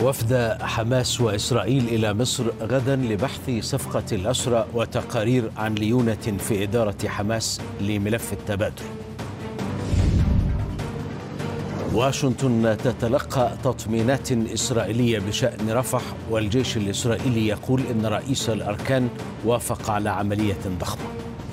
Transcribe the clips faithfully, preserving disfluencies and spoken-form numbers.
وفد حماس وإسرائيل إلى مصر غدا لبحث صفقة الأسرى وتقارير عن ليونة في إدارة حماس لملف التبادل. واشنطن تتلقى تطمينات إسرائيلية بشأن رفح، والجيش الإسرائيلي يقول إن رئيس الأركان وافق على عملية ضخمة.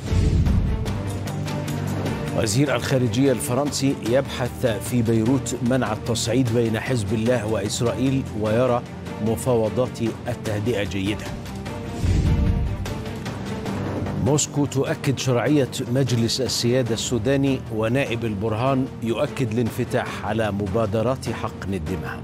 وزير الخارجية الفرنسي يبحث في بيروت منع التصعيد بين حزب الله وإسرائيل، ويرى مفاوضات التهدئة جيدة. موسكو تؤكد شرعية مجلس السيادة السوداني، ونائب البرهان يؤكد الانفتاح على مبادرات حقن الدماء.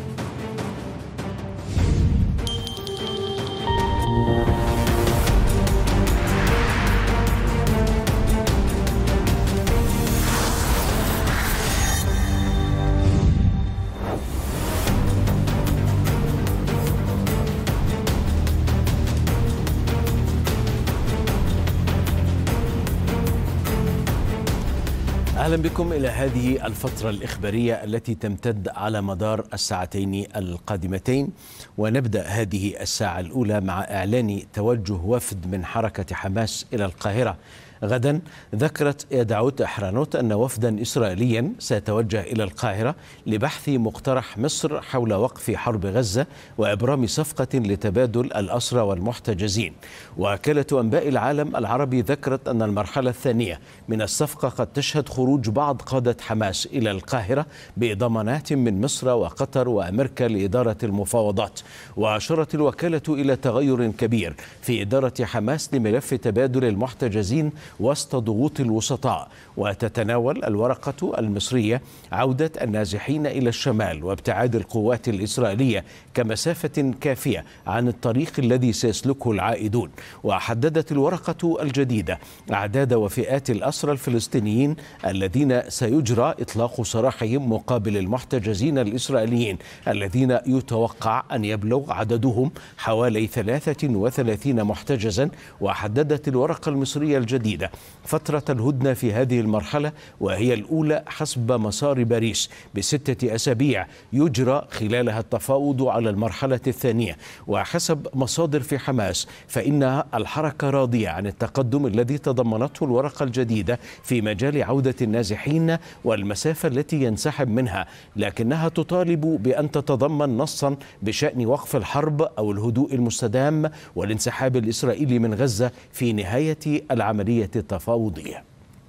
أهلا بكم إلى هذه الفترة الإخبارية التي تمتد على مدار الساعتين القادمتين، ونبدأ هذه الساعة الأولى مع إعلان توجه وفد من حركة حماس إلى القاهرة غدا. ذكرت يدعوت أحرانوت أن وفدا إسرائيليا سيتوجه إلى القاهرة لبحث مقترح مصر حول وقف حرب غزة وإبرام صفقة لتبادل الأسرى والمحتجزين. وكالة أنباء العالم العربي ذكرت أن المرحلة الثانية من الصفقة قد تشهد خروج بعض قادة حماس إلى القاهرة بضمانات من مصر وقطر وأمريكا لإدارة المفاوضات. وأشارت الوكالة إلى تغير كبير في إدارة حماس لملف تبادل المحتجزين وسط ضغوط الوسطاء. وتتناول الورقة المصرية عودة النازحين إلى الشمال وابتعاد القوات الإسرائيلية كمسافة كافية عن الطريق الذي سيسلكه العائدون. وحددت الورقة الجديدة أعداد وفئات الأسرى الفلسطينيين الذين سيجرى إطلاق سراحهم مقابل المحتجزين الإسرائيليين الذين يتوقع أن يبلغ عددهم حوالي ثلاثة وثلاثين محتجزا. وحددت الورقة المصرية الجديدة فترة الهدنة في هذه المرحلة، وهي الأولى حسب مسار باريس بستة أسابيع يجرى خلالها التفاوض على المرحلة الثانية. وحسب مصادر في حماس فإن الحركة راضية عن التقدم الذي تضمنته الورقة الجديدة في مجال عودة النازحين والمسافة التي ينسحب منها، لكنها تطالب بأن تتضمن نصا بشأن وقف الحرب أو الهدوء المستدام والانسحاب الإسرائيلي من غزة في نهاية العملية التفاوضية.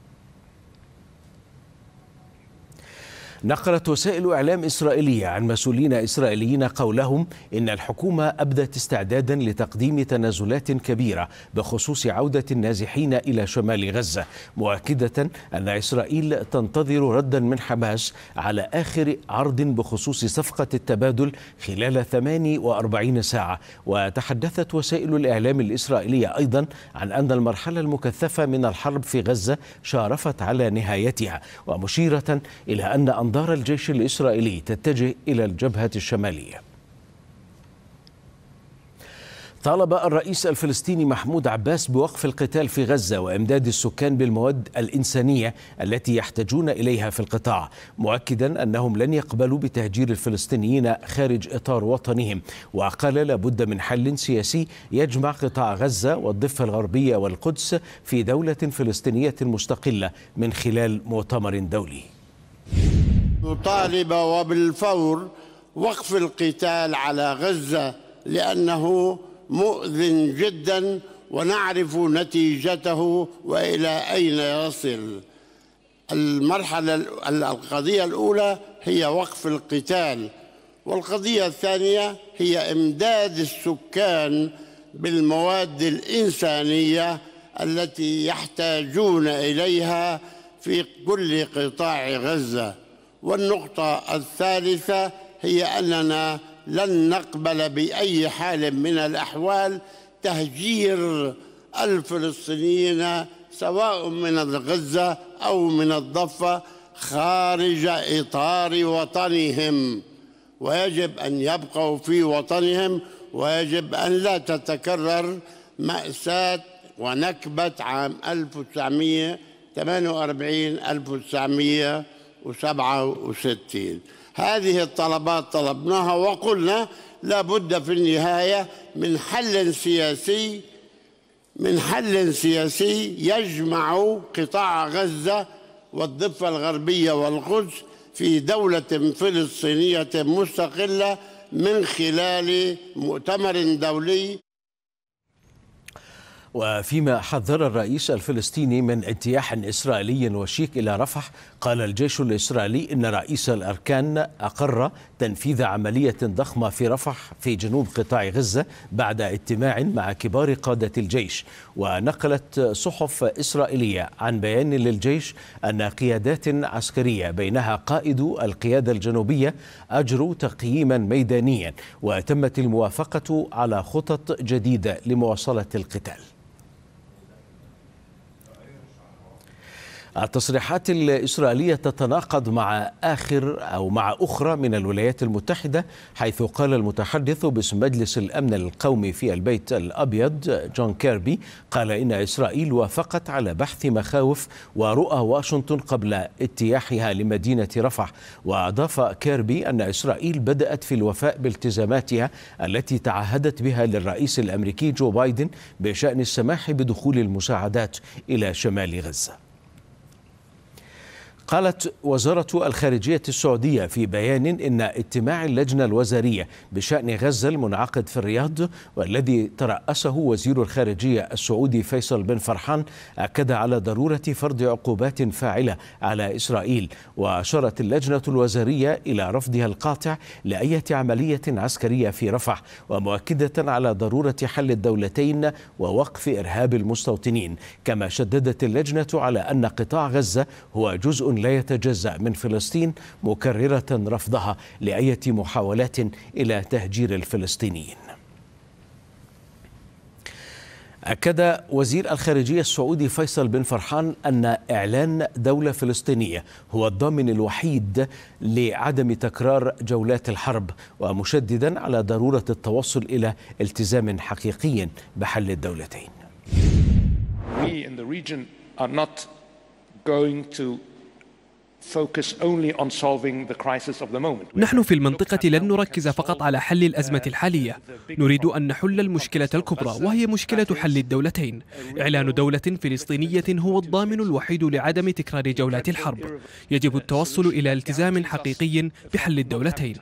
نقلت وسائل إعلام إسرائيلية عن مسؤولين إسرائيليين قولهم إن الحكومة أبدت استعدادا لتقديم تنازلات كبيرة بخصوص عودة النازحين إلى شمال غزة، مؤكدة أن إسرائيل تنتظر ردا من حماس على آخر عرض بخصوص صفقة التبادل خلال ثمانية وأربعين ساعة. وتحدثت وسائل الإعلام الإسرائيلية أيضا عن أن المرحلة المكثفة من الحرب في غزة شارفت على نهايتها، ومشيرة إلى أن أنظار الجيش الإسرائيلي تتجه إلى الجبهة الشمالية. طالب الرئيس الفلسطيني محمود عباس بوقف القتال في غزة وإمداد السكان بالمواد الإنسانية التي يحتاجون إليها في القطاع، مؤكدا أنهم لن يقبلوا بتهجير الفلسطينيين خارج إطار وطنهم. وقال لابد من حل سياسي يجمع قطاع غزة والضفة الغربية والقدس في دولة فلسطينية مستقلة من خلال مؤتمر دولي. نطالب وبالفور وقف القتال على غزة لأنه مؤذن جدا، ونعرف نتيجته وإلى أين يصل. المرحلة القضية الأولى هي وقف القتال، والقضية الثانية هي إمداد السكان بالمواد الإنسانية التي يحتاجون إليها في كل قطاع غزة. والنقطة الثالثة هي أننا لن نقبل بأي حال من الأحوال تهجير الفلسطينيين سواء من غزة أو من الضفة خارج إطار وطنهم، ويجب أن يبقوا في وطنهم، ويجب أن لا تتكرر مأساة ونكبة عام ألف وتسعمئة وثمانية وأربعين ألف وتسعمئة وسبعة وستين. هذه الطلبات طلبناها وقلنا لا بد في النهاية من حل سياسي من حل سياسي يجمع قطاع غزة والضفة الغربية والقدس في دولة فلسطينية مستقلة من خلال مؤتمر دولي. وفيما حذر الرئيس الفلسطيني من اجتياح إسرائيلي وشيك إلى رفح، قال الجيش الإسرائيلي إن رئيس الأركان أقر تنفيذ عملية ضخمة في رفح في جنوب قطاع غزة بعد اجتماع مع كبار قادة الجيش. ونقلت صحف إسرائيلية عن بيان للجيش أن قيادات عسكرية بينها قائد القيادة الجنوبية أجروا تقييما ميدانيا، وتمت الموافقة على خطط جديدة لمواصلة القتال. التصريحات الإسرائيلية تتناقض مع آخر أو مع أخرى من الولايات المتحدة، حيث قال المتحدث باسم مجلس الأمن القومي في البيت الأبيض جون كيربي قال إن إسرائيل وافقت على بحث مخاوف ورؤى واشنطن قبل اجتياحها لمدينة رفح. وأضاف كيربي أن إسرائيل بدأت في الوفاء بالتزاماتها التي تعهدت بها للرئيس الأمريكي جو بايدن بشأن السماح بدخول المساعدات إلى شمال غزة. قالت وزارة الخارجية السعودية في بيان إن اجتماع اللجنة الوزارية بشأن غزة المنعقد في الرياض والذي ترأسه وزير الخارجية السعودي فيصل بن فرحان أكد على ضرورة فرض عقوبات فاعلة على إسرائيل. وأشارت اللجنة الوزارية إلى رفضها القاطع لأي عملية عسكرية في رفح، ومؤكدة على ضرورة حل الدولتين ووقف إرهاب المستوطنين. كما شددت اللجنة على أن قطاع غزة هو جزء لا يتجزأ من فلسطين، مكررة رفضها لأي محاولات إلى تهجير الفلسطينيين. أكد وزير الخارجية السعودي فيصل بن فرحان أن إعلان دولة فلسطينية هو الضامن الوحيد لعدم تكرار جولات الحرب، ومشددا على ضرورة التوصل إلى التزام حقيقي بحل الدولتين. We in the region are not going to نحن في المنطقة لن نركز فقط على حل الأزمة الحالية، نريد أن نحل المشكلة الكبرى وهي مشكلة حل الدولتين. إعلان دولة فلسطينية هو الضامن الوحيد لعدم تكرار جولات الحرب. يجب التوصل إلى التزام حقيقي بحل الدولتين.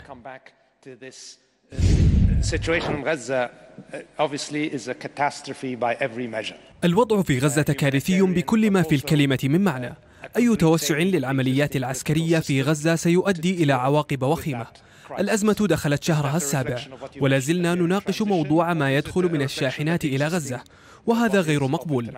الوضع في غزة كارثي بكل ما في الكلمة من معنى. أي توسع للعمليات العسكرية في غزة سيؤدي إلى عواقب وخيمة. الأزمة دخلت شهرها السابع ولا زلنا نناقش موضوع ما يدخل من الشاحنات إلى غزة، وهذا غير مقبول.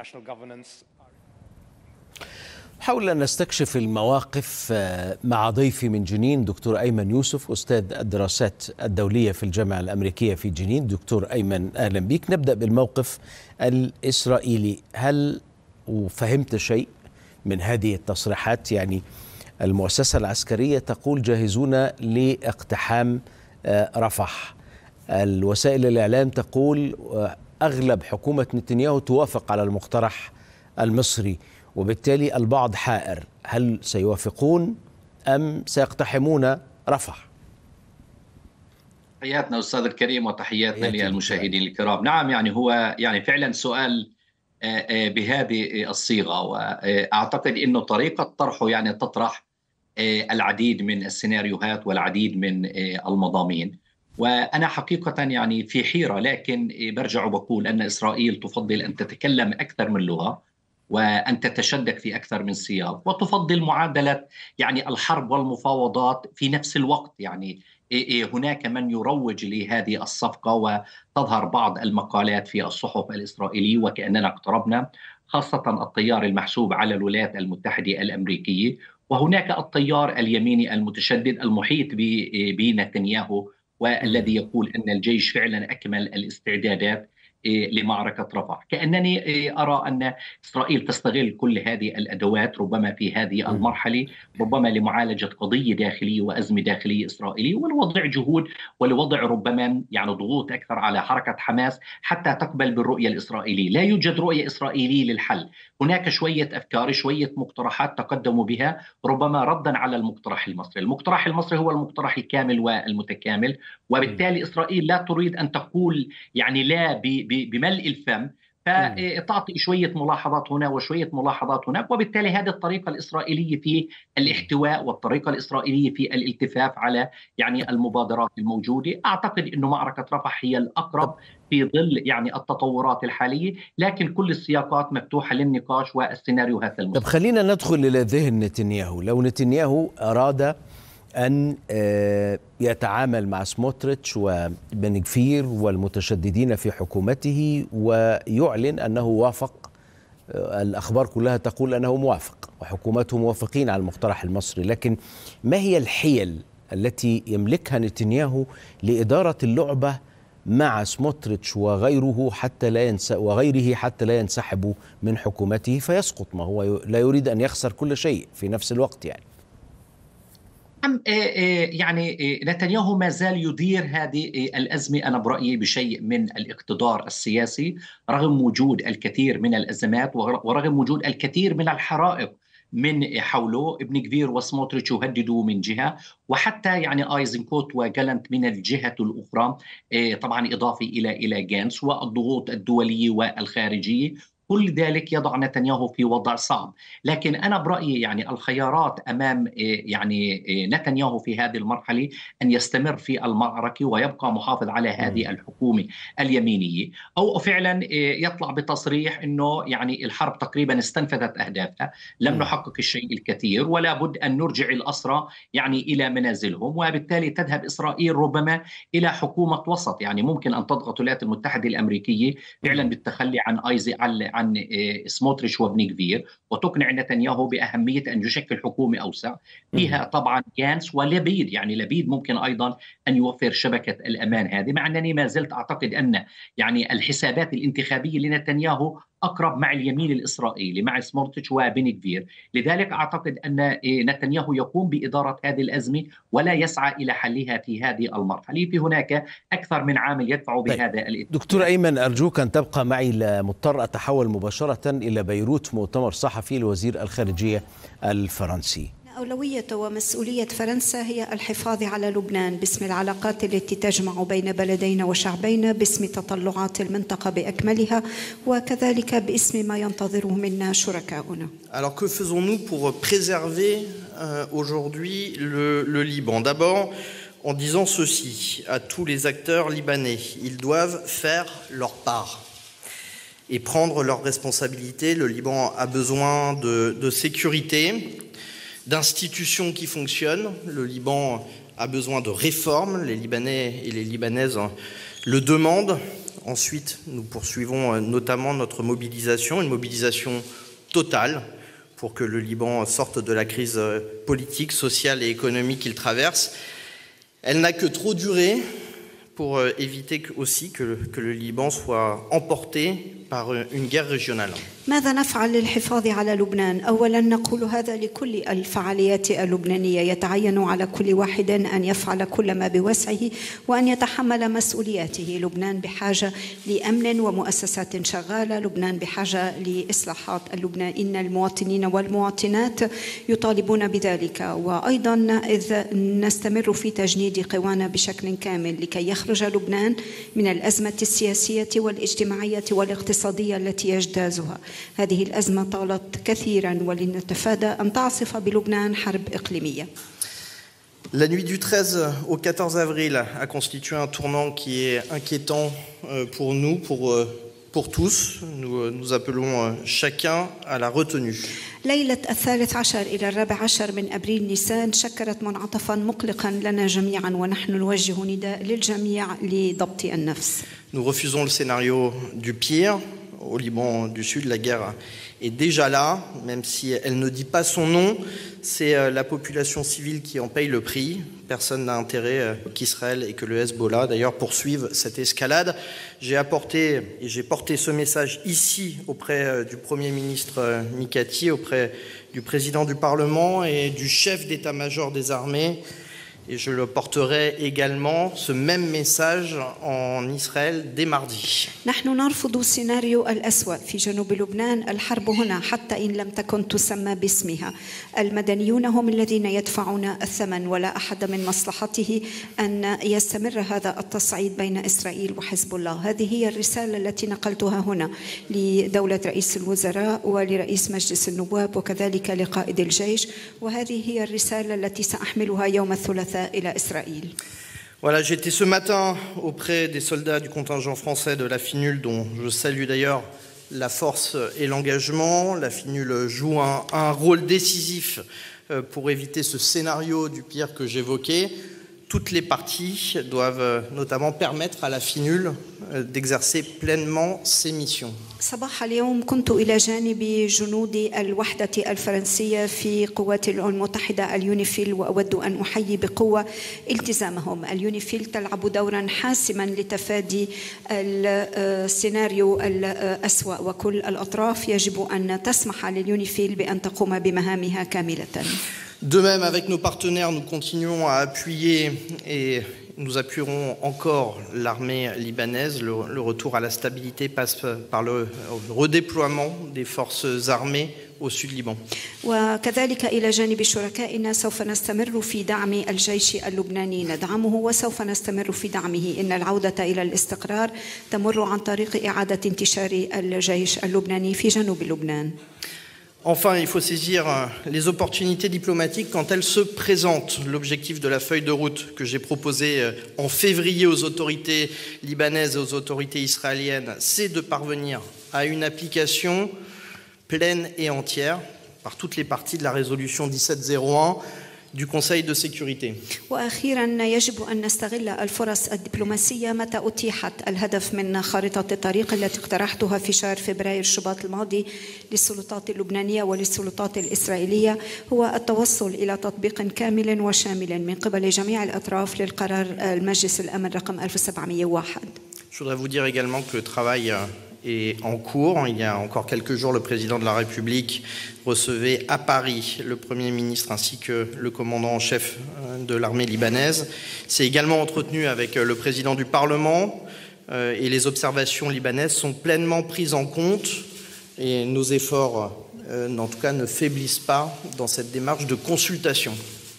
حاول أن نستكشف المواقف مع ضيفي من جنين دكتور أيمن يوسف، أستاذ الدراسات الدولية في الجامعة الأمريكية في جنين. دكتور أيمن أهلا بك. نبدأ بالموقف الإسرائيلي. هل فهمت شيء من هذه التصريحات؟ يعني المؤسسة العسكرية تقول جاهزون لاقتحام رفح، الوسائل الإعلام تقول أغلب حكومة نتنياهو توافق على المقترح المصري، وبالتالي البعض حائر، هل سيوافقون أم سيقتحمون رفح؟ تحياتنا أستاذ الكريم وتحياتنا للمشاهدين الكرام. نعم، يعني هو يعني فعلا سؤال بهذه الصيغة، وأعتقد أنه طريقة طرحه يعني تطرح العديد من السيناريوهات والعديد من المضامين. وأنا حقيقة يعني في حيرة، لكن برجع وبقول أن إسرائيل تفضل أن تتكلم أكثر من لغة وأن تتشدد في أكثر من سياق، وتفضل معادلة يعني الحرب والمفاوضات في نفس الوقت. يعني هناك من يروج لهذه الصفقة، وتظهر بعض المقالات في الصحف الإسرائيلية وكأننا اقتربنا، خاصة التيار المحسوب على الولايات المتحدة الأمريكية، وهناك التيار اليميني المتشدد المحيط بنتنياهو والذي يقول أن الجيش فعلا أكمل الاستعدادات لمعركة رفح. كأنني أرى أن إسرائيل تستغل كل هذه الأدوات ربما في هذه المرحلة ربما لمعالجة قضية داخلية وأزمة داخلية إسرائيلية ولوضع جهود ولوضع ربما يعني ضغوط أكثر على حركة حماس حتى تقبل بالرؤية الإسرائيلية. لا يوجد رؤية إسرائيلية للحل، هناك شوية أفكار شوية مقترحات تقدموا بها ربما ردا على المقترح المصري. المقترح المصري هو المقترح الكامل والمتكامل، وبالتالي إسرائيل لا تريد أن تقول يعني لا بملء الفم، فتعطي شوية ملاحظات هنا وشوية ملاحظات هناك، وبالتالي هذه الطريقة الإسرائيلية في الاحتواء والطريقة الإسرائيلية في الالتفاف على يعني المبادرات الموجودة. أعتقد أنه معركة رفح هي الأقرب في ظل يعني التطورات الحالية، لكن كل السياقات مفتوحة للنقاش والسيناريوهات المستقبلية. طب خلينا ندخل إلى ذهن نتنياهو. لو نتنياهو أراد أن يتعامل مع سموتريتش وبن غفير والمتشددين في حكومته ويعلن أنه وافق، الأخبار كلها تقول أنه موافق وحكومته موافقين على المقترح المصري، لكن ما هي الحيل التي يملكها نتنياهو لإدارة اللعبة مع سموتريتش وغيره حتى لا ينس وغيره حتى لا ينسحبوا من حكومته فيسقط؟ ما هو لا يريد أن يخسر كل شيء في نفس الوقت. يعني يعني نتنياهو ما زال يدير هذه الأزمة أنا برأيي بشيء من الاقتدار السياسي رغم وجود الكثير من الأزمات ورغم وجود الكثير من الحرائق من حوله. ابن غفير وسموتريتش يهددوا من جهة، وحتى يعني ايزنكوت وجالنت من الجهة الأخرى، طبعا إضافي إلى إلى جانس والضغوط الدولية والخارجية. كل ذلك يضع نتنياهو في وضع صعب، لكن أنا برأيي يعني الخيارات أمام يعني نتنياهو في هذه المرحلة أن يستمر في المعركة ويبقى محافظ على هذه الحكومة اليمينية، أو فعلا يطلع بتصريح أنه يعني الحرب تقريبا استنفذت أهدافها، لم نحقق الشيء الكثير ولا بد أن نرجع الأسرى يعني إلى منازلهم، وبالتالي تذهب إسرائيل ربما إلى حكومة وسط. يعني ممكن أن تضغط الولايات المتحدة الأمريكية فعلا بالتخلي عن آيزي عن عن سموتريتش وبن غفير وتقنع نتنياهو بأهمية أن يشكل حكومة أوسع فيها طبعا جانس ولبيد. يعني لبيد ممكن أيضا أن يوفر شبكة الأمان هذه، مع أنني ما زلت أعتقد أن يعني الحسابات الانتخابية لنتنياهو أقرب مع اليمين الإسرائيلي مع سموتريتش وبن غفير. لذلك أعتقد أن نتنياهو يقوم بإدارة هذه الأزمة ولا يسعى إلى حلها في هذه المرحلة. في هناك أكثر من عامل يدفع بهذا الاتجاه. دكتور أيمن، أرجوك أن تبقى معي، مضطر أتحول مباشرة إلى بيروت، مؤتمر صحفي لوزير الخارجية الفرنسي. أولوية ومسؤولية فرنسا هي الحفاظ على لبنان باسم العلاقات التي تجمع بين بلدين وشعبين، باسم تطلعات المنطقة بأكملها، وكذلك باسم ما ينتظره منا شركاؤنا. Alors que faisons-nous pour préserver euh, aujourd'hui le, le Liban? D'abord, en disant ceci à tous les acteurs libanais, ils doivent faire leur part et prendre leurs responsabilités. Le Liban a besoin de, de sécurité, d'institutions qui fonctionnent. Le Liban a besoin de réformes. Les Libanais et les Libanaises le demandent. Ensuite, nous poursuivons notamment notre mobilisation, une mobilisation totale pour que le Liban sorte de la crise politique, sociale et économique qu'il traverse. Elle n'a que trop duré pour éviter aussi que, que le Liban soit emporté par une guerre régionale. ماذا نفعل للحفاظ على لبنان؟ أولا نقول هذا لكل الفعاليات اللبنانية، يتعين على كل واحد أن يفعل كل ما بوسعه وأن يتحمل مسؤولياته. لبنان بحاجة لأمن ومؤسسات شغالة، لبنان بحاجة لإصلاحات. اللبنان إن المواطنين والمواطنات يطالبون بذلك، وأيضا إذ نستمر في تجنيد قوانا بشكل كامل لكي يخرج لبنان من الأزمة السياسية والاجتماعية والاقتصادية التي يجتازها. هذه الأزمة طالت كثيرا ولنتفادى أن تعصف بلبنان حرب إقليمية. La nuit du treize au quatorze avril a constitué un tournant qui est inquiétant pour nous, pour, pour tous. Nous, nous appelons chacun à la retenue. ليلة الثالث عشر إلى الرابع عشر من أبريل نيسان شكلت منعطفا مقلقا لنا جميعا، ونحن نوجه نداء للجميع لضبط النفس. Nous refusons le scénario du pire. au Liban du Sud. La guerre est déjà là, même si elle ne dit pas son nom. C'est la population civile qui en paye le prix. Personne n'a intérêt qu'Israël et que le Hezbollah, d'ailleurs, poursuivent cette escalade. J'ai apporté et j'ai porté ce message ici auprès du Premier ministre Mikati, auprès du président du Parlement et du chef d'état-major des armées. Et je le porterai également, ce même message, en Israël dès mardi. نحن نرفض السيناريو الأسوأ في جنوب لبنان. الحرب هنا حتى إن لم تكن تسمى باسمها. المدنيون هم الذين يدفعون الثمن، ولا أحد من مصلحته أن يستمر هذا التصعيد بين إسرائيل وحزب الله. هذه هي الرسالة التي نقلتها هنا لدولة رئيس الوزراء ولرئيس مجلس النواب وكذلك لقائد الجيش، وهذه هي الرسالة التي سأحملها يوم الثلاثاء إلى إسرائيل. Voilà, j'étais ce matin auprès des soldats du contingent français de la FINUL, dont je salue d'ailleurs la force et l'engagement. La FINUL joue un, un rôle décisif pour éviter ce scénario du pire que j'évoquais. Toutes les parties doivent notamment permettre à la FINUL d'exercer pleinement ses missions. صباح اليوم كنت إلى جانب جنود الوحدة الفرنسية في قوات الأمم المتحدة اليونيفيل، وأود أن أحيي بقوة التزامهم. اليونيفيل تلعب دورا حاسما لتفادي السيناريو الأسوأ، وكل الأطراف يجب أن تسمح لليونيفيل بأن تقوم بمهامها كاملة. De même, avec nos partenaires, nous continuons à appuyer et nous appuierons encore l'armée libanaise. Le, le retour à la stabilité passe par le redéploiement des forces armées au sud Liban. وكذلك إلى جانب شركائنا سوف نستمر في دعم الجيش اللبناني، ندعمه وسوف نستمر في دعمه. إن العودة إلى الاستقرار تمر عن طريق إعادة انتشار الجيش اللبناني في جنوب لبنان. Enfin, il faut saisir les opportunités diplomatiques quand elles se présentent. L'objectif de la feuille de route que j'ai proposée en février aux autorités libanaises et aux autorités israéliennes, c'est de parvenir à une application pleine et entière par toutes les parties de la résolution dix-sept zéro un du Conseil de sécurité. وأخيرا يجب أن نستغل الفرص الدبلوماسية متى أتيحت. الهدف من خارطة الطريق التي اقترحتها في شهر فبراير شباط الماضي للسلطات اللبنانية وللسلطات الإسرائيلية هو التوصل إلى تطبيق كامل وشامل من قبل جميع الأطراف للقرار المجلس الأمن رقم ألف وسبعمئة وواحد. Je voudrais vous dire également que le travail est en cours. Il y a encore quelques jours, le président de la République recevait à Paris le Premier ministre ainsi que le commandant en chef de l'armée libanaise. C'est également entretenu avec le président du Parlement et les observations libanaises sont pleinement prises en compte et nos efforts, en tout cas, ne faiblissent pas dans cette démarche de consultation.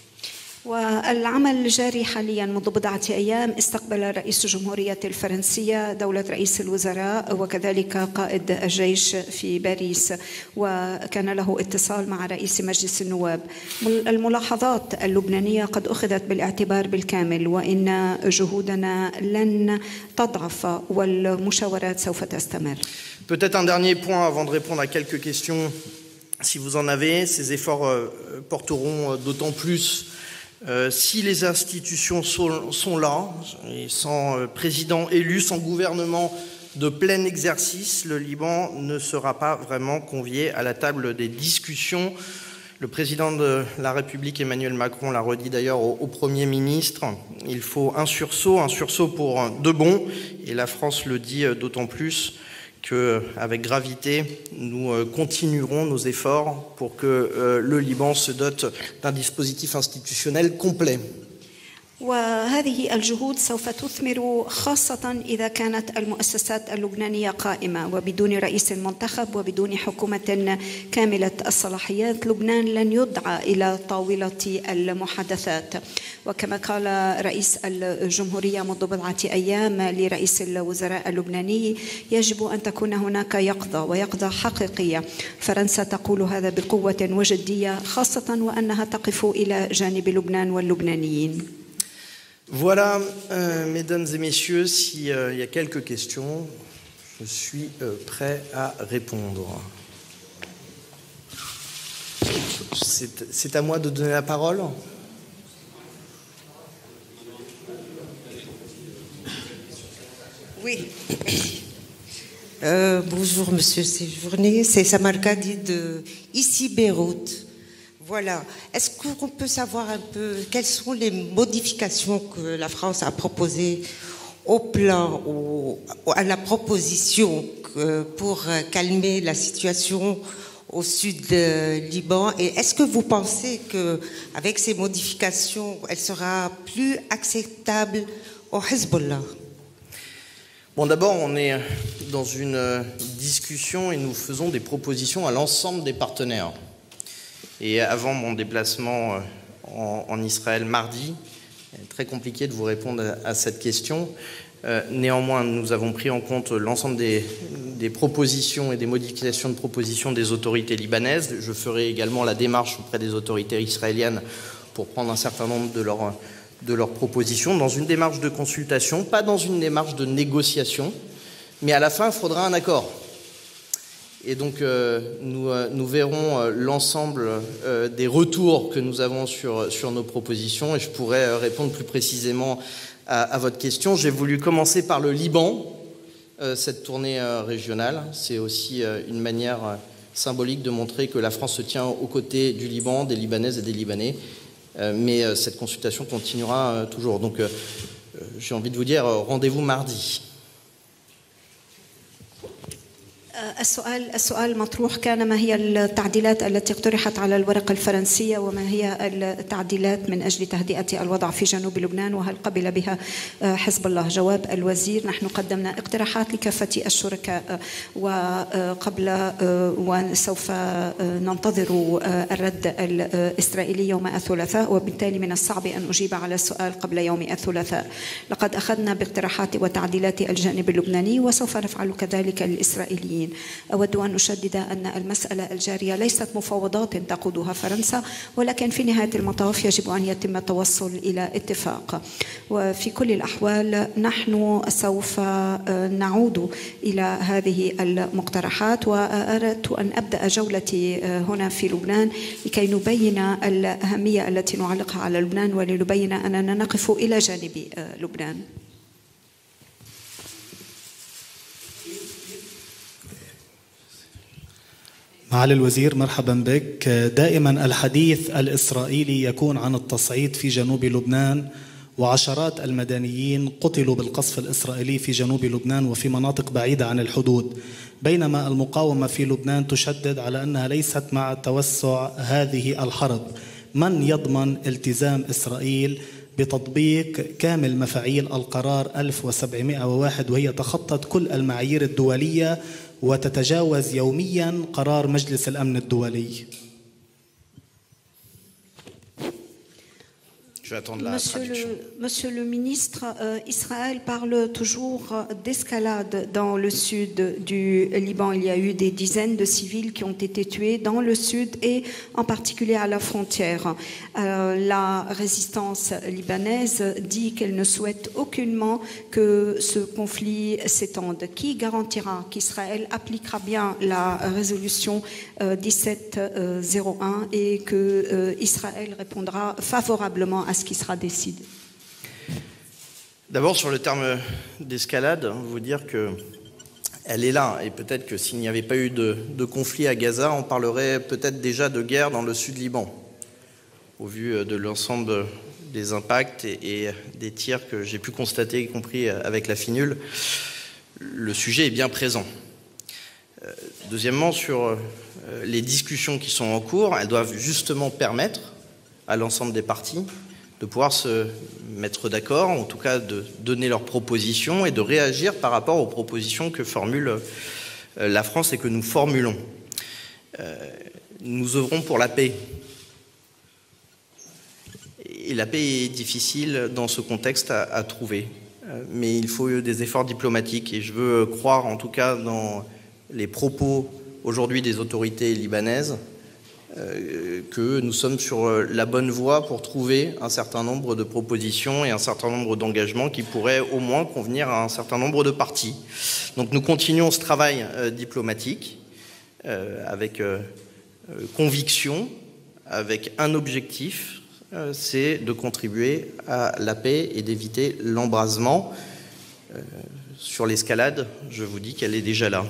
والعمل جاري حاليا. منذ بضعة أيام استقبل رئيس الجمهورية الفرنسية دولة رئيس الوزراء وكذلك قائد الجيش في باريس، وكان له اتصال مع رئيس مجلس النواب. الملاحظات اللبنانية قد أخذت بالاعتبار بالكامل، وإن جهودنا لن تضعف والمشاورات سوف تستمر. Peut-être un dernier point avant de répondre à quelques questions, si vous en avez. Ces efforts porteront d'autant plus Euh, si les institutions sont, sont là, et sans euh, président élu, sans gouvernement de plein exercice, le Liban ne sera pas vraiment convié à la table des discussions. Le président de la République, Emmanuel Macron, l'a redit d'ailleurs au, au Premier ministre. Il faut un sursaut, un sursaut pour de bon, et la France le dit d'autant plus qu'avec gravité, nous continuerons nos efforts pour que le Liban se dote d'un dispositif institutionnel complet. وهذه الجهود سوف تثمر خاصة إذا كانت المؤسسات اللبنانية قائمة وبدون رئيس منتخب وبدون حكومة كاملة الصلاحيات. لبنان لن يدعى إلى طاولة المحادثات، وكما قال رئيس الجمهورية منذ بضعة أيام لرئيس الوزراء اللبناني يجب أن تكون هناك يقظة ويقظة حقيقية. فرنسا تقول هذا بقوة وجدية، خاصة وأنها تقف إلى جانب لبنان واللبنانيين. Voilà, euh, mesdames et messieurs, s'il euh, y a quelques questions, je suis euh, prêt à répondre. C'est, c'est à moi de donner la parole ? Oui. Euh, bonjour, Monsieur Séjourné. C'est Samarkadi de ici Beyrouth. Voilà. Est-ce qu'on peut savoir un peu quelles sont les modifications que la France a proposées au plan, au, à la proposition que, pour calmer la situation au sud du Liban? Et est-ce que vous pensez qu'avec ces modifications, elle sera plus acceptable au Hezbollah? Bon, d'abord, on est dans une discussion et nous faisons des propositions à l'ensemble des partenaires. Et avant mon déplacement en, en Israël mardi, c'est très compliqué de vous répondre à, à cette question. Euh, néanmoins, nous avons pris en compte l'ensemble des, des propositions et des modifications de propositions des autorités libanaises. Je ferai également la démarche auprès des autorités israéliennes pour prendre un certain nombre de leurs de leurs propositions, dans une démarche de consultation, pas dans une démarche de négociation, mais à la fin, il faudra un accord. Et donc, euh, nous, euh, nous verrons euh, l'ensemble euh, des retours que nous avons sur, sur nos propositions, et je pourrai euh, répondre plus précisément à, à votre question. J'ai voulu commencer par le Liban, euh, cette tournée euh, régionale. C'est aussi euh, une manière euh, symbolique de montrer que la France se tient aux côtés du Liban, des Libanaises et des Libanais. Euh, mais euh, cette consultation continuera euh, toujours. Donc, euh, euh, j'ai envie de vous dire, euh, rendez-vous mardi. السؤال السؤال مطروح كان: ما هي التعديلات التي اقترحت على الورقة الفرنسية، وما هي التعديلات من أجل تهدئة الوضع في جنوب لبنان، وهل قبل بها حزب الله؟ جواب الوزير: نحن قدمنا اقتراحات لكافة الشركاء وقبل وسوف ننتظر الرد الإسرائيلي يوم الثلاثاء، وبالتالي من الصعب أن أجيب على السؤال قبل يوم الثلاثاء. لقد أخذنا باقتراحات وتعديلات الجانب اللبناني وسوف نفعل كذلك الإسرائيليين. أود أن أشدد أن المسألة الجارية ليست مفاوضات تقودها فرنسا، ولكن في نهاية المطاف يجب أن يتم التوصل إلى اتفاق. وفي كل الأحوال نحن سوف نعود إلى هذه المقترحات، وأردت أن أبدأ جولتي هنا في لبنان لكي نبين الأهمية التي نعلقها على لبنان، ولنبين أننا نقف إلى جانب لبنان. معالي الوزير، مرحبا بك. دائما الحديث الإسرائيلي يكون عن التصعيد في جنوب لبنان، وعشرات المدنيين قتلوا بالقصف الإسرائيلي في جنوب لبنان وفي مناطق بعيدة عن الحدود، بينما المقاومة في لبنان تشدد على أنها ليست مع توسع هذه الحرب. من يضمن التزام إسرائيل بتطبيق كامل مفاعيل القرار ألف وسبعمائة وواحد، وهي تخطت كل المعايير الدولية وتتجاوز يوميا قرار مجلس الأمن الدولي؟ Monsieur le, Monsieur le ministre, euh, Israël parle toujours d'escalade dans le sud du Liban. Il y a eu des dizaines de civils qui ont été tués dans le sud et en particulier à la frontière. Euh, la résistance libanaise dit qu'elle ne souhaite aucunement que ce conflit s'étende. Qui garantira qu'Israël appliquera bien la résolution euh, dix-sept zéro un et que euh, Israël répondra favorablement à ce qui sera décidé? D'abord, sur le terme d'escalade, vous dire qu'elle est là. Et peut-être que s'il n'y avait pas eu de, de conflit à Gaza, on parlerait peut-être déjà de guerre dans le sud Liban, au vu de l'ensemble des impacts et, et des tirs que j'ai pu constater, y compris avec la finule. Le sujet est bien présent. Deuxièmement, sur les discussions qui sont en cours, elles doivent justement permettre à l'ensemble des parties de pouvoir se mettre d'accord, en tout cas de donner leurs propositions et de réagir par rapport aux propositions que formule la France et que nous formulons. Nous œuvrons pour la paix. Et la paix est difficile dans ce contexte à, à trouver. Mais il faut des efforts diplomatiques. Et je veux croire, en tout cas, dans les propos aujourd'hui des autorités libanaises, Euh, que nous sommes sur la bonne voie pour trouver un certain nombre de propositions et un certain nombre d'engagements qui pourraient au moins convenir à un certain nombre de parties. Donc nous continuons ce travail euh, diplomatique euh, avec euh, conviction, avec un objectif, euh, c'est de contribuer à la paix et d'éviter l'embrasement. Euh, sur l'escalade, je vous dis qu'elle est déjà là.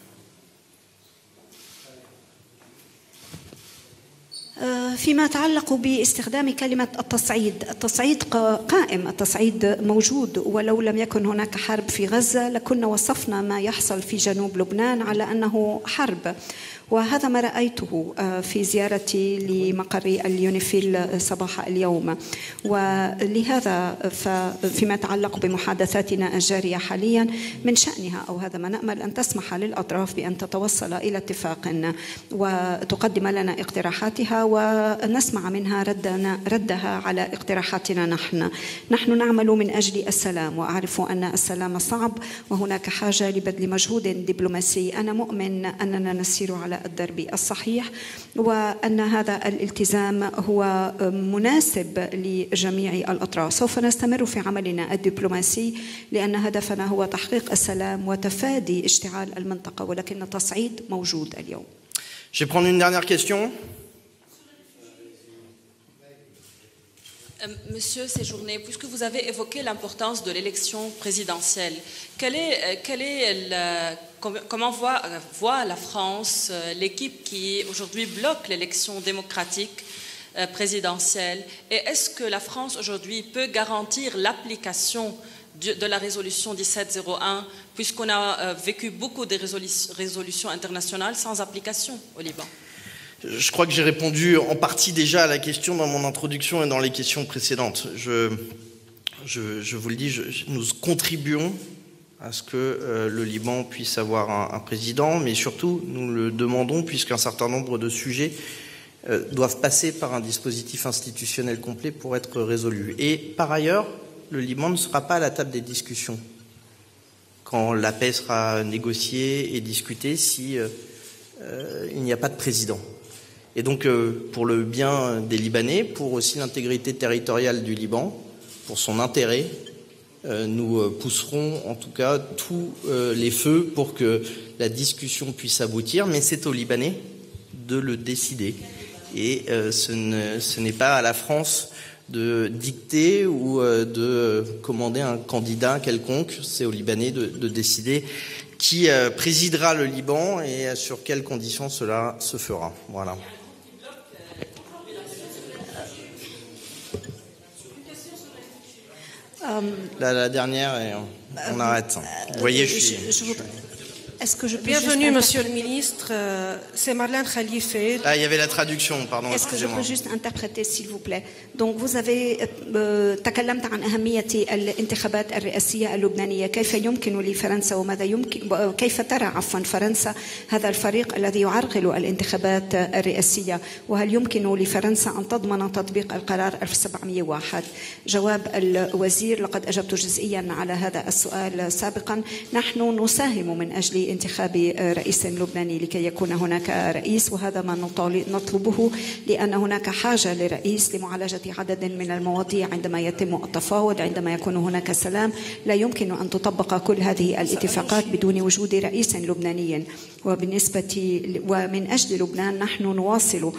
فيما يتعلق باستخدام كلمة التصعيد، التصعيد قائم، التصعيد موجود، ولو لم يكن هناك حرب في غزة لكنا وصفنا ما يحصل في جنوب لبنان على أنه حرب، وهذا ما رأيته في زيارتي لمقر اليونيفيل صباح اليوم. ولهذا فيما يتعلق بمحادثاتنا الجارية حاليا من شأنها أو هذا ما نأمل أن تسمح للأطراف بأن تتوصل إلى اتفاق وتقدم لنا اقتراحاتها ونسمع منها ردنا ردها على اقتراحاتنا. نحن نحن نعمل من أجل السلام، وأعرف أن السلام صعب وهناك حاجة لبذل مجهود دبلوماسي. أنا مؤمن أننا نسير على الدرب الصحيح وأن هذا الالتزام هو مناسب لجميع الأطراف. سوف نستمر في عملنا الدبلوماسي لأن هدفنا هو تحقيق السلام وتفادي اشتعال المنطقة، ولكن التصعيد موجود اليوم. Je vais prendre une dernière question. Monsieur Séjourné, puisque vous avez évoqué l'importance de l'élection présidentielle, quel est, quel est le, comment voit, voit la France, l'équipe qui aujourd'hui bloque l'élection démocratique présidentielle, et est-ce que la France aujourd'hui peut garantir l'application de, de la résolution dix-sept zéro un, puisqu'on a vécu beaucoup de résolutions internationales sans application au Liban? Je crois que j'ai répondu en partie déjà à la question dans mon introduction et dans les questions précédentes. Je, je, je vous le dis, je, nous contribuons à ce que euh, le Liban puisse avoir un, un président, mais surtout nous le demandons puisqu'un certain nombre de sujets euh, doivent passer par un dispositif institutionnel complet pour être résolus. Et par ailleurs, le Liban ne sera pas à la table des discussions quand la paix sera négociée et discutée si euh, euh, il n'y a pas de président. Et donc, euh, pour le bien des Libanais, pour aussi l'intégrité territoriale du Liban, pour son intérêt, euh, nous pousserons en tout cas tous euh, les feux pour que la discussion puisse aboutir, mais c'est aux Libanais de le décider. Et euh, ce ne, ce n'est pas à la France de dicter ou euh, de commander un candidat quelconque, c'est aux Libanais de, de décider qui euh, présidera le Liban et sur quelles conditions cela se fera. Voilà. La, la dernière, et on, on arrête. Vous voyez, je suis... Je, je, Est-ce que je peux Bienvenue, Monsieur le Ministre. Euh, c'est Marlène Khalife. Ah, il y avait la traduction, pardon. Est-ce que je peux juste interpréter, s'il vous plaît? Donc, vous avez تكلمت عن أهمية الانتخابات الرئاسية اللبنانية. كيف يمكن لفرنسا وماذا يمكن كيف ترى عفوا فرنسا هذا الفريق الذي يعرقل الانتخابات الرئاسية؟ وهل يمكن لفرنسا أن تضمن تطبيق القرار ألف وسبعمئة وواحد؟ جواب الوزير: لقد أجبت جزئيا على هذا السؤال سابقا. نحن نساهم من أجل انتخاب رئيس لبناني لكي يكون هناك رئيس، وهذا ما نطلبه لأن هناك حاجة لرئيس لمعالجة عدد من المواضيع. عندما يتم التفاوض، عندما يكون هناك سلام، لا يمكن أن تطبق كل هذه الاتفاقات بدون وجود رئيس لبناني. وبالنسبة ومن أجل لبنان نحن نواصل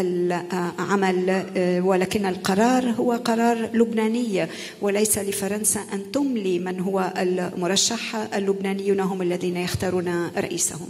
العمل، ولكن القرار هو قرار لبناني وليس لفرنسا أن تملي من هو المرشح. اللبنانيون هم الذين يختارون رئيسهم.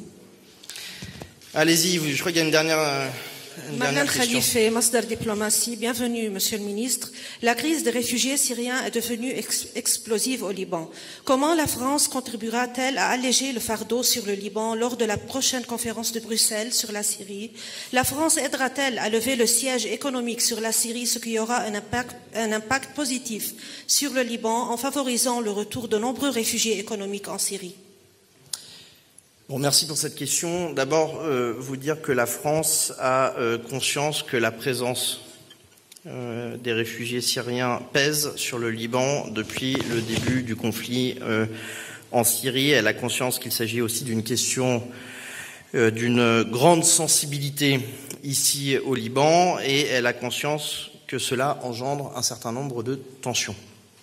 Allez-y, je crois qu'il y a une dernière... Marlène Khalife, Masdar Diplomatie. Bienvenue, Monsieur le Ministre. La crise des réfugiés syriens est devenue ex explosive au Liban. Comment la France contribuera-t-elle à alléger le fardeau sur le Liban lors de la prochaine conférence de Bruxelles sur la Syrie? La France aidera-t-elle à lever le siège économique sur la Syrie, ce qui aura un impact, un impact positif sur le Liban en favorisant le retour de nombreux réfugiés économiques en Syrie? Bon, merci pour cette question. D'abord, euh, vous dire que la France a euh, conscience que la présence euh, des réfugiés syriens pèse sur le Liban depuis le début du conflit euh, en Syrie. Elle a conscience qu'il s'agit aussi d'une question euh, d'une grande sensibilité ici au Liban, et elle a conscience que cela engendre un certain nombre de tensions.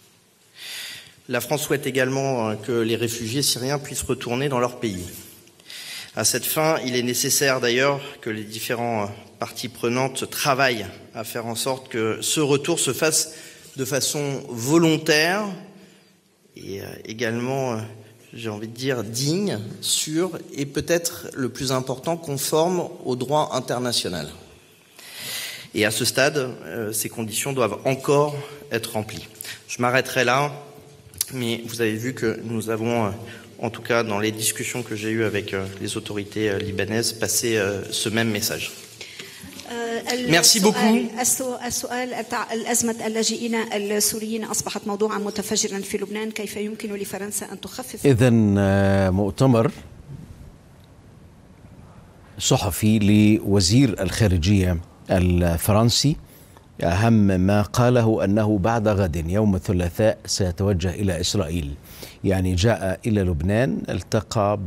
La France souhaite également que les réfugiés syriens puissent retourner dans leur pays. À cette fin, il est nécessaire d'ailleurs que les différentes parties prenantes travaillent à faire en sorte que ce retour se fasse de façon volontaire et également j'ai envie de dire, digne, sûr et peut-être le plus important, conforme au droit international. Et à ce stade, euh, ces conditions doivent encore être remplies. Je m'arrêterai là, mais vous avez vu que nous avons, euh, en tout cas dans les discussions que j'ai eues avec euh, les autorités euh, libanaises, passé euh, ce même message. Merci beaucoup. السؤال الأزمة اللاجئين السوريين أصبحت موضوعا متفجرا في لبنان، كيف يمكن لفرنسا أن تخفف؟ إذن مؤتمر صحفي لوزير الخارجية الفرنسي، أهم ما قاله أنه بعد غد يوم الثلاثاء سيتوجه إلى إسرائيل. يعني جاء إلى لبنان، التقى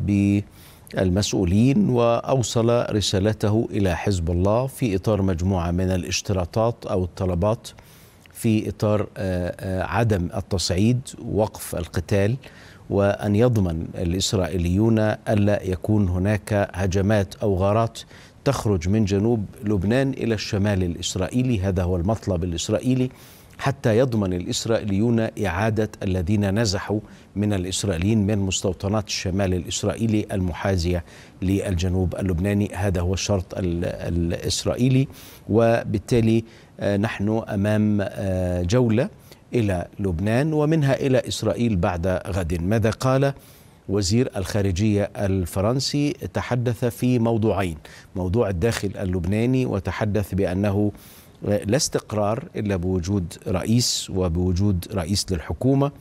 بالمسؤولين وأوصل رسالته إلى حزب الله في إطار مجموعة من الاشتراطات أو الطلبات في إطار عدم التصعيد، وقف القتال، وأن يضمن الإسرائيليون ألا يكون هناك هجمات أو غارات تخرج من جنوب لبنان إلى الشمال الإسرائيلي. هذا هو المطلب الإسرائيلي، حتى يضمن الإسرائيليون إعادة الذين نزحوا من الإسرائيليين من مستوطنات الشمال الإسرائيلي المحاذية للجنوب اللبناني. هذا هو الشرط الإسرائيلي، وبالتالي نحن أمام جولة إلى لبنان ومنها إلى إسرائيل بعد غد. ماذا قال وزير الخارجية الفرنسي؟ تحدث في موضوعين: موضوع الداخل اللبناني، وتحدث بأنه لا استقرار إلا بوجود رئيس وبوجود رئيس للحكومة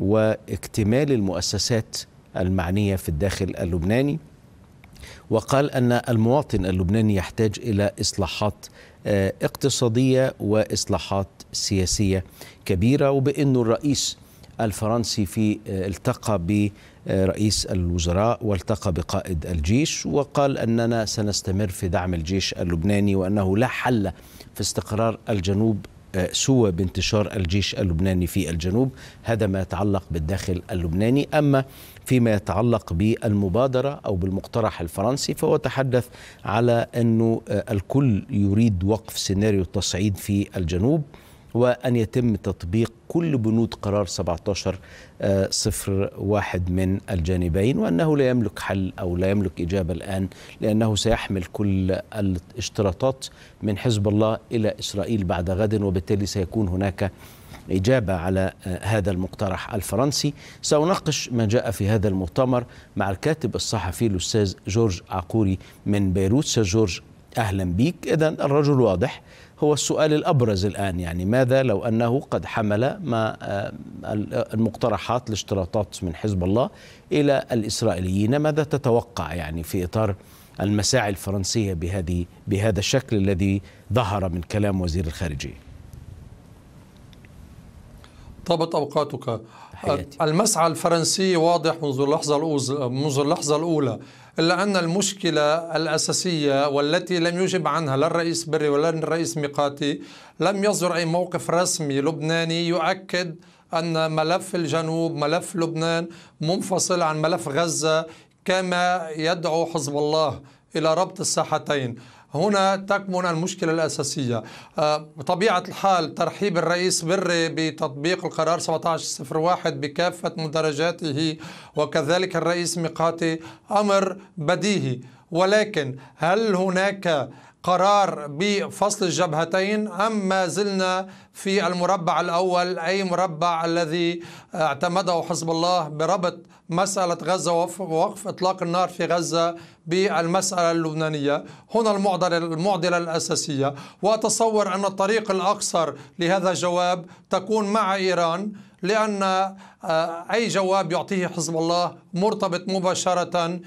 واكتمال المؤسسات المعنية في الداخل اللبناني. وقال أن المواطن اللبناني يحتاج إلى إصلاحات اقتصادية وإصلاحات سياسية كبيرة، وبأن الرئيس الفرنسي في التقى برئيس الوزراء والتقى بقائد الجيش، وقال أننا سنستمر في دعم الجيش اللبناني، وأنه لا حل في استقرار الجنوب سوى بانتشار الجيش اللبناني في الجنوب. هذا ما يتعلق بالداخل اللبناني. أما فيما يتعلق بالمبادرة أو بالمقترح الفرنسي، فهو تحدث على أنه الكل يريد وقف سيناريو التصعيد في الجنوب، وأن يتم تطبيق كل بنود قرار سبعة عشر صفر واحد من الجانبين، وأنه لا يملك حل أو لا يملك إجابة الآن، لأنه سيحمل كل الاشتراطات من حزب الله إلى إسرائيل بعد غد، وبالتالي سيكون هناك إجابة على هذا المقترح الفرنسي. سأناقش ما جاء في هذا المؤتمر مع الكاتب الصحفي الأستاذ جورج عقوري من بيروت. أستاذ جورج، أهلا بك. إذن الرجل واضح. هو السؤال الأبرز الآن، يعني ماذا لو أنه قد حمل ما المقترحات الاشتراطات من حزب الله إلى الإسرائيليين؟ ماذا تتوقع يعني في إطار المساعي الفرنسية بهذه بهذا الشكل الذي ظهر من كلام وزير الخارجية؟ طابت أوقاتك. حياتي. المسعى الفرنسي واضح منذ اللحظة منذ اللحظة الأولى، إلا أن المشكلة الأساسية والتي لم يجب عنها لا الرئيس بري ولا الرئيس ميقاتي، لم يصدر أي موقف رسمي لبناني يؤكد أن ملف الجنوب، ملف لبنان، منفصل عن ملف غزة كما يدعو حزب الله إلى ربط الساحتين. هنا تكمن المشكلة الأساسية. بطبيعة الحال ترحيب الرئيس بري بتطبيق القرار سبعة عشر صفر واحد بكافة مدرجاته وكذلك الرئيس ميقاتي أمر بديهي، ولكن هل هناك قرار بفصل الجبهتين أم ما زلنا في المربع الأول، أي مربع الذي اعتمده حزب الله بربط مسألة غزة ووقف إطلاق النار في غزة بالمسألة اللبنانية؟ هنا المعضلة المعضلة الأساسية. وأتصور أن الطريق الأقصر لهذا الجواب تكون مع إيران، لأن أي جواب يعطيه حزب الله مرتبط مباشرة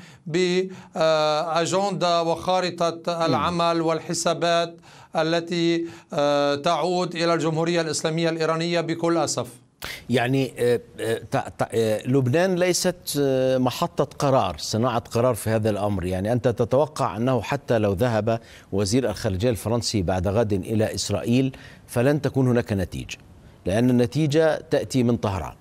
بأجندة وخارطة العمل والحسابات التي تعود إلى الجمهورية الإسلامية الإيرانية بكل أسف. يعني لبنان ليست محطة قرار، صناعة قرار في هذا الأمر. يعني أنت تتوقع أنه حتى لو ذهب وزير الخارجية الفرنسي بعد غد إلى إسرائيل فلن تكون هناك نتيجة، لأن النتيجة تأتي من طهران.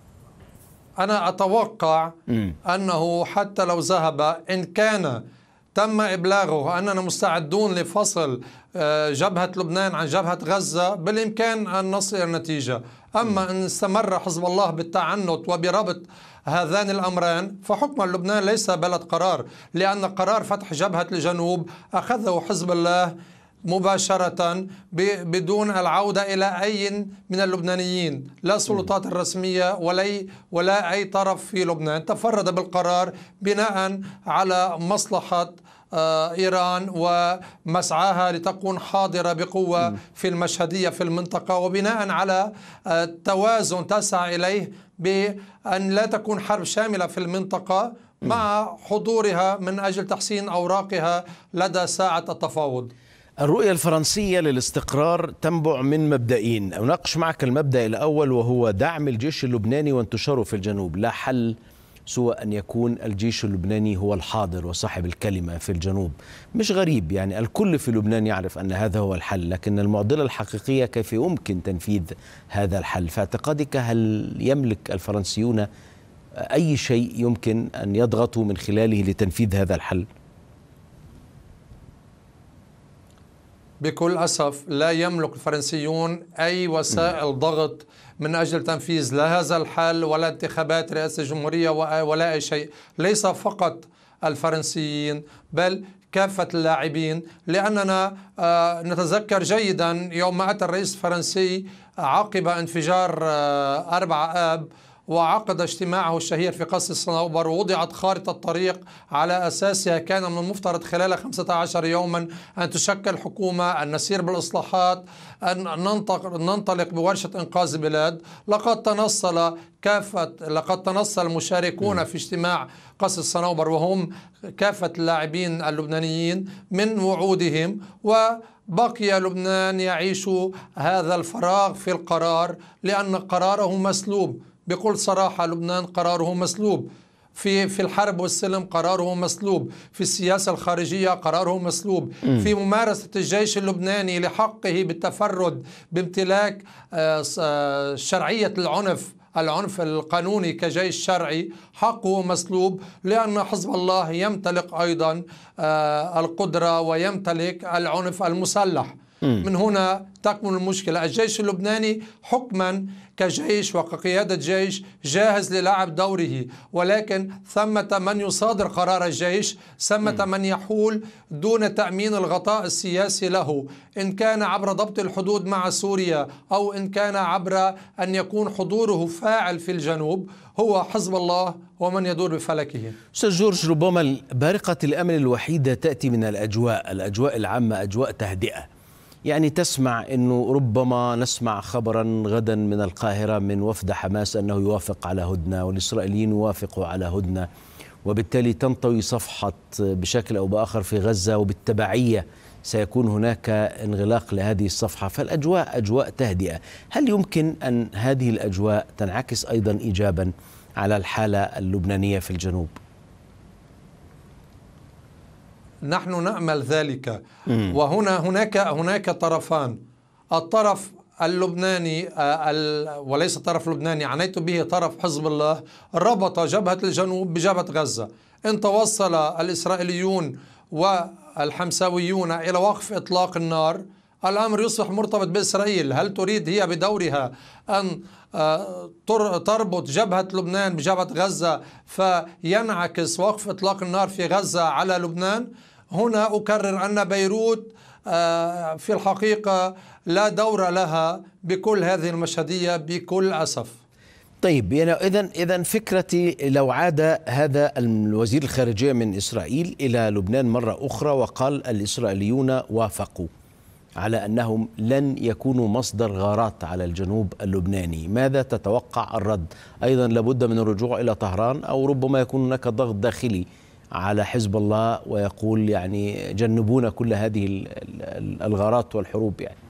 أنا أتوقع م. أنه حتى لو ذهب، إن كان تم إبلاغه أننا مستعدون لفصل جبهة لبنان عن جبهة غزة، بالإمكان أن نصل إلى النتيجة. أما أن استمر حزب الله بالتعنت وبربط هذان الأمران، فحكم لبنان ليس بلد قرار، لأن قرار فتح جبهة الجنوب أخذه حزب الله مباشرة بدون العودة إلى أي من اللبنانيين، لا السلطات الرسمية ولا ولا أي طرف في لبنان. تفرد بالقرار بناء على مصلحة إيران ومسعاها لتكون حاضرة بقوة في المشهدية في المنطقة، وبناء على توازن تسعى إليه بأن لا تكون حرب شاملة في المنطقة مع حضورها من أجل تحسين أوراقها لدى ساعة التفاوض. الرؤية الفرنسية للاستقرار تنبع من مبدئين، أناقش معك المبدأ الأول وهو دعم الجيش اللبناني وانتشاره في الجنوب. لا حل سوى أن يكون الجيش اللبناني هو الحاضر وصاحب الكلمة في الجنوب. مش غريب، يعني الكل في لبنان يعرف أن هذا هو الحل، لكن المعضلة الحقيقية كيف يمكن تنفيذ هذا الحل. فاعتقادك هل يملك الفرنسيون أي شيء يمكن أن يضغطوا من خلاله لتنفيذ هذا الحل؟ بكل أسف لا يملك الفرنسيون أي وسائل ضغط من أجل تنفيذ لا هذا الحل ولا انتخابات رئاسة الجمهورية ولا أي شيء. ليس فقط الفرنسيين بل كافة اللاعبين، لأننا نتذكر جيدا يوم أتى الرئيس الفرنسي عقب انفجار أربعة آب وعقد اجتماعه الشهير في قصر الصنوبر، ووضعت خارطة الطريق على أساسها كان من المفترض خلال خمسة عشر يوما أن تشكل حكومة، أن نسير بالإصلاحات، أن ننطلق بورشة إنقاذ البلاد. لقد تنصل كافة لقد تنصل المشاركون في اجتماع قصر الصنوبر وهم كافة اللاعبين اللبنانيين من وعودهم، وبقي لبنان يعيش هذا الفراغ في القرار لأن قراره مسلوب. بكل صراحة لبنان قراره مسلوب، في في الحرب والسلم قراره مسلوب، في السياسة الخارجية قراره مسلوب، في ممارسة الجيش اللبناني لحقه بالتفرد بامتلاك شرعية العنف العنف القانوني كجيش شرعي حقه مسلوب، لأن حزب الله يمتلك أيضا القدرة ويمتلك العنف المسلح. من هنا تكمن المشكلة. الجيش اللبناني حكما كجيش وكقيادة جيش جاهز للعب دوره، ولكن ثمة من يصادر قرار الجيش، ثمة من يحول دون تأمين الغطاء السياسي له، إن كان عبر ضبط الحدود مع سوريا أو إن كان عبر أن يكون حضوره فاعل في الجنوب، هو حزب الله ومن يدور بفلكه. أستاذ جورج، ربما بارقة الأمل الوحيدة تأتي من الأجواء الأجواء العامة، أجواء تهدئة. يعني تسمع أنه ربما نسمع خبرا غدا من القاهرة من وفد حماس أنه يوافق على هدنة والإسرائيليين يوافقوا على هدنة، وبالتالي تنطوي صفحة بشكل أو بآخر في غزة، وبالتبعية سيكون هناك انغلاق لهذه الصفحة. فالأجواء أجواء تهدئة. هل يمكن أن هذه الأجواء تنعكس أيضا إيجابا على الحالة اللبنانية في الجنوب؟ نحن نأمل ذلك. وهنا هناك هناك طرفان، الطرف اللبناني وليس الطرف اللبناني عنيت به طرف حزب الله، ربط جبهة الجنوب بجبهة غزة. إن توصل الإسرائيليون والحمساويون إلى وقف إطلاق النار، الأمر يصبح مرتبط بإسرائيل. هل تريد هي بدورها أن تربط جبهة لبنان بجبهة غزة فينعكس وقف إطلاق النار في غزة على لبنان؟ هنا أكرر أن بيروت في الحقيقة لا دور لها بكل هذه المشهدية بكل أسف. طيب، يعني إذن إذن فكرتي لو عاد هذا الوزير الخارجية من إسرائيل إلى لبنان مرة أخرى وقال الإسرائيليون وافقوا على أنهم لن يكونوا مصدر غارات على الجنوب اللبناني، ماذا تتوقع الرد؟ أيضا لابد من الرجوع إلى طهران، أو ربما يكون هناك ضغط داخلي على حزب الله ويقول يعني جنبونا كل هذه الغارات والحروب؟ يعني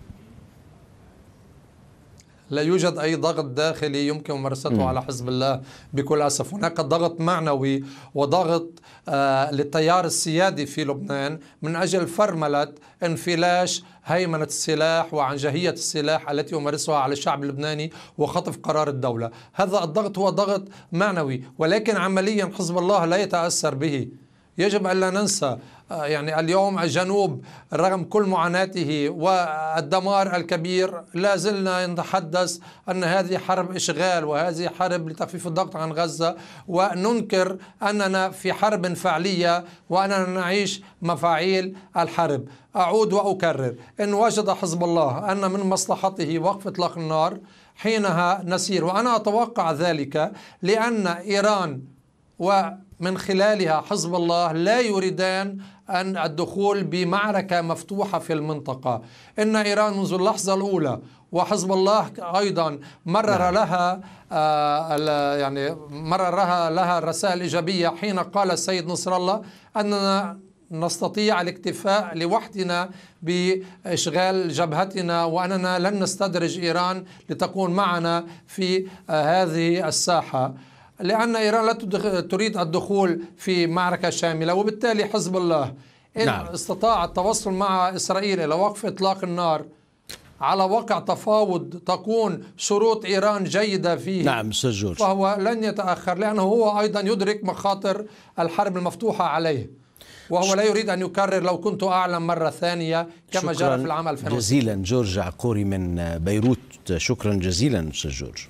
لا يوجد أي ضغط داخلي يمكن ممارسته م. على حزب الله بكل أسف. هناك ضغط معنوي وضغط آه للتيار السيادي في لبنان من أجل فرملة انفلاش هيمنة السلاح وعنجهية السلاح التي يمارسها على الشعب اللبناني وخطف قرار الدولة. هذا الضغط هو ضغط معنوي، ولكن عمليا حزب الله لا يتأثر به. يجب ألا ننسى يعني اليوم الجنوب رغم كل معاناته والدمار الكبير لا زلنا نتحدث أن هذه حرب إشغال وهذه حرب لتخفيف الضغط عن غزة، وننكر أننا في حرب فعلية وأننا نعيش مفاعيل الحرب. أعود وأكرر، إن وجد حزب الله أن من مصلحته وقف إطلاق النار حينها نسير، وأنا أتوقع ذلك لأن إيران ومن خلالها حزب الله لا يريدان أن الدخول بمعركة مفتوحة في المنطقة. إن إيران منذ اللحظة الأولى وحزب الله أيضا مرر لها آه يعني مررها لها رسائل إيجابية حين قال السيد نصر الله أننا نستطيع الاكتفاء لوحدنا بإشغال جبهتنا وأننا لن نستدرج إيران لتكون معنا في آه هذه الساحة، لأن إيران لا تريد الدخول في معركة شاملة. وبالتالي حزب الله إن نعم. استطاع التوصل مع إسرائيل إلى وقف إطلاق النار على وقع تفاوض تكون شروط إيران جيدة فيه، نعم سجور، فهو لن يتأخر، لأنه هو أيضا يدرك مخاطر الحرب المفتوحة عليه، وهو لا يريد أن يكرر لو كنت أعلم مرة ثانية كما جرى في العام ألفين وستة. جزيلا جورج عقوري من بيروت، شكرا جزيلا أستاذ جورج.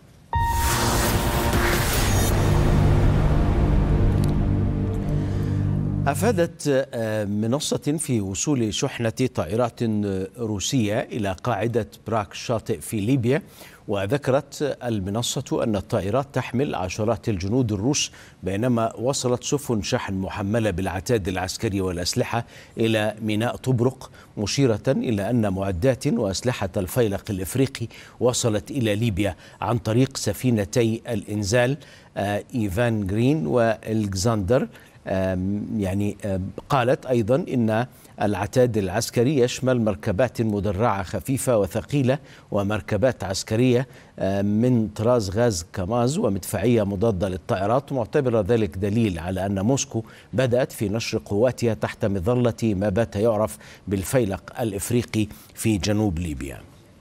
أفادت منصة في وصول شحنة طائرات روسية إلى قاعدة براك شاطئ في ليبيا، وذكرت المنصة أن الطائرات تحمل عشرات الجنود الروس بينما وصلت سفن شحن محملة بالعتاد العسكري والأسلحة إلى ميناء طبرق، مشيرة إلى أن معدات وأسلحة الفيلق الإفريقي وصلت إلى ليبيا عن طريق سفينتي الإنزال إيفان جرين والكسندر. يعني قالت أيضا إن العتاد العسكري يشمل مركبات مدرعة خفيفة وثقيلة ومركبات عسكرية من طراز غاز كاماز ومدفعية مضادة للطائرات، معتبر ذلك دليل على أن موسكو بدأت في نشر قواتها تحت مظلة ما بات يعرف بالفيلق الإفريقي في جنوب ليبيا.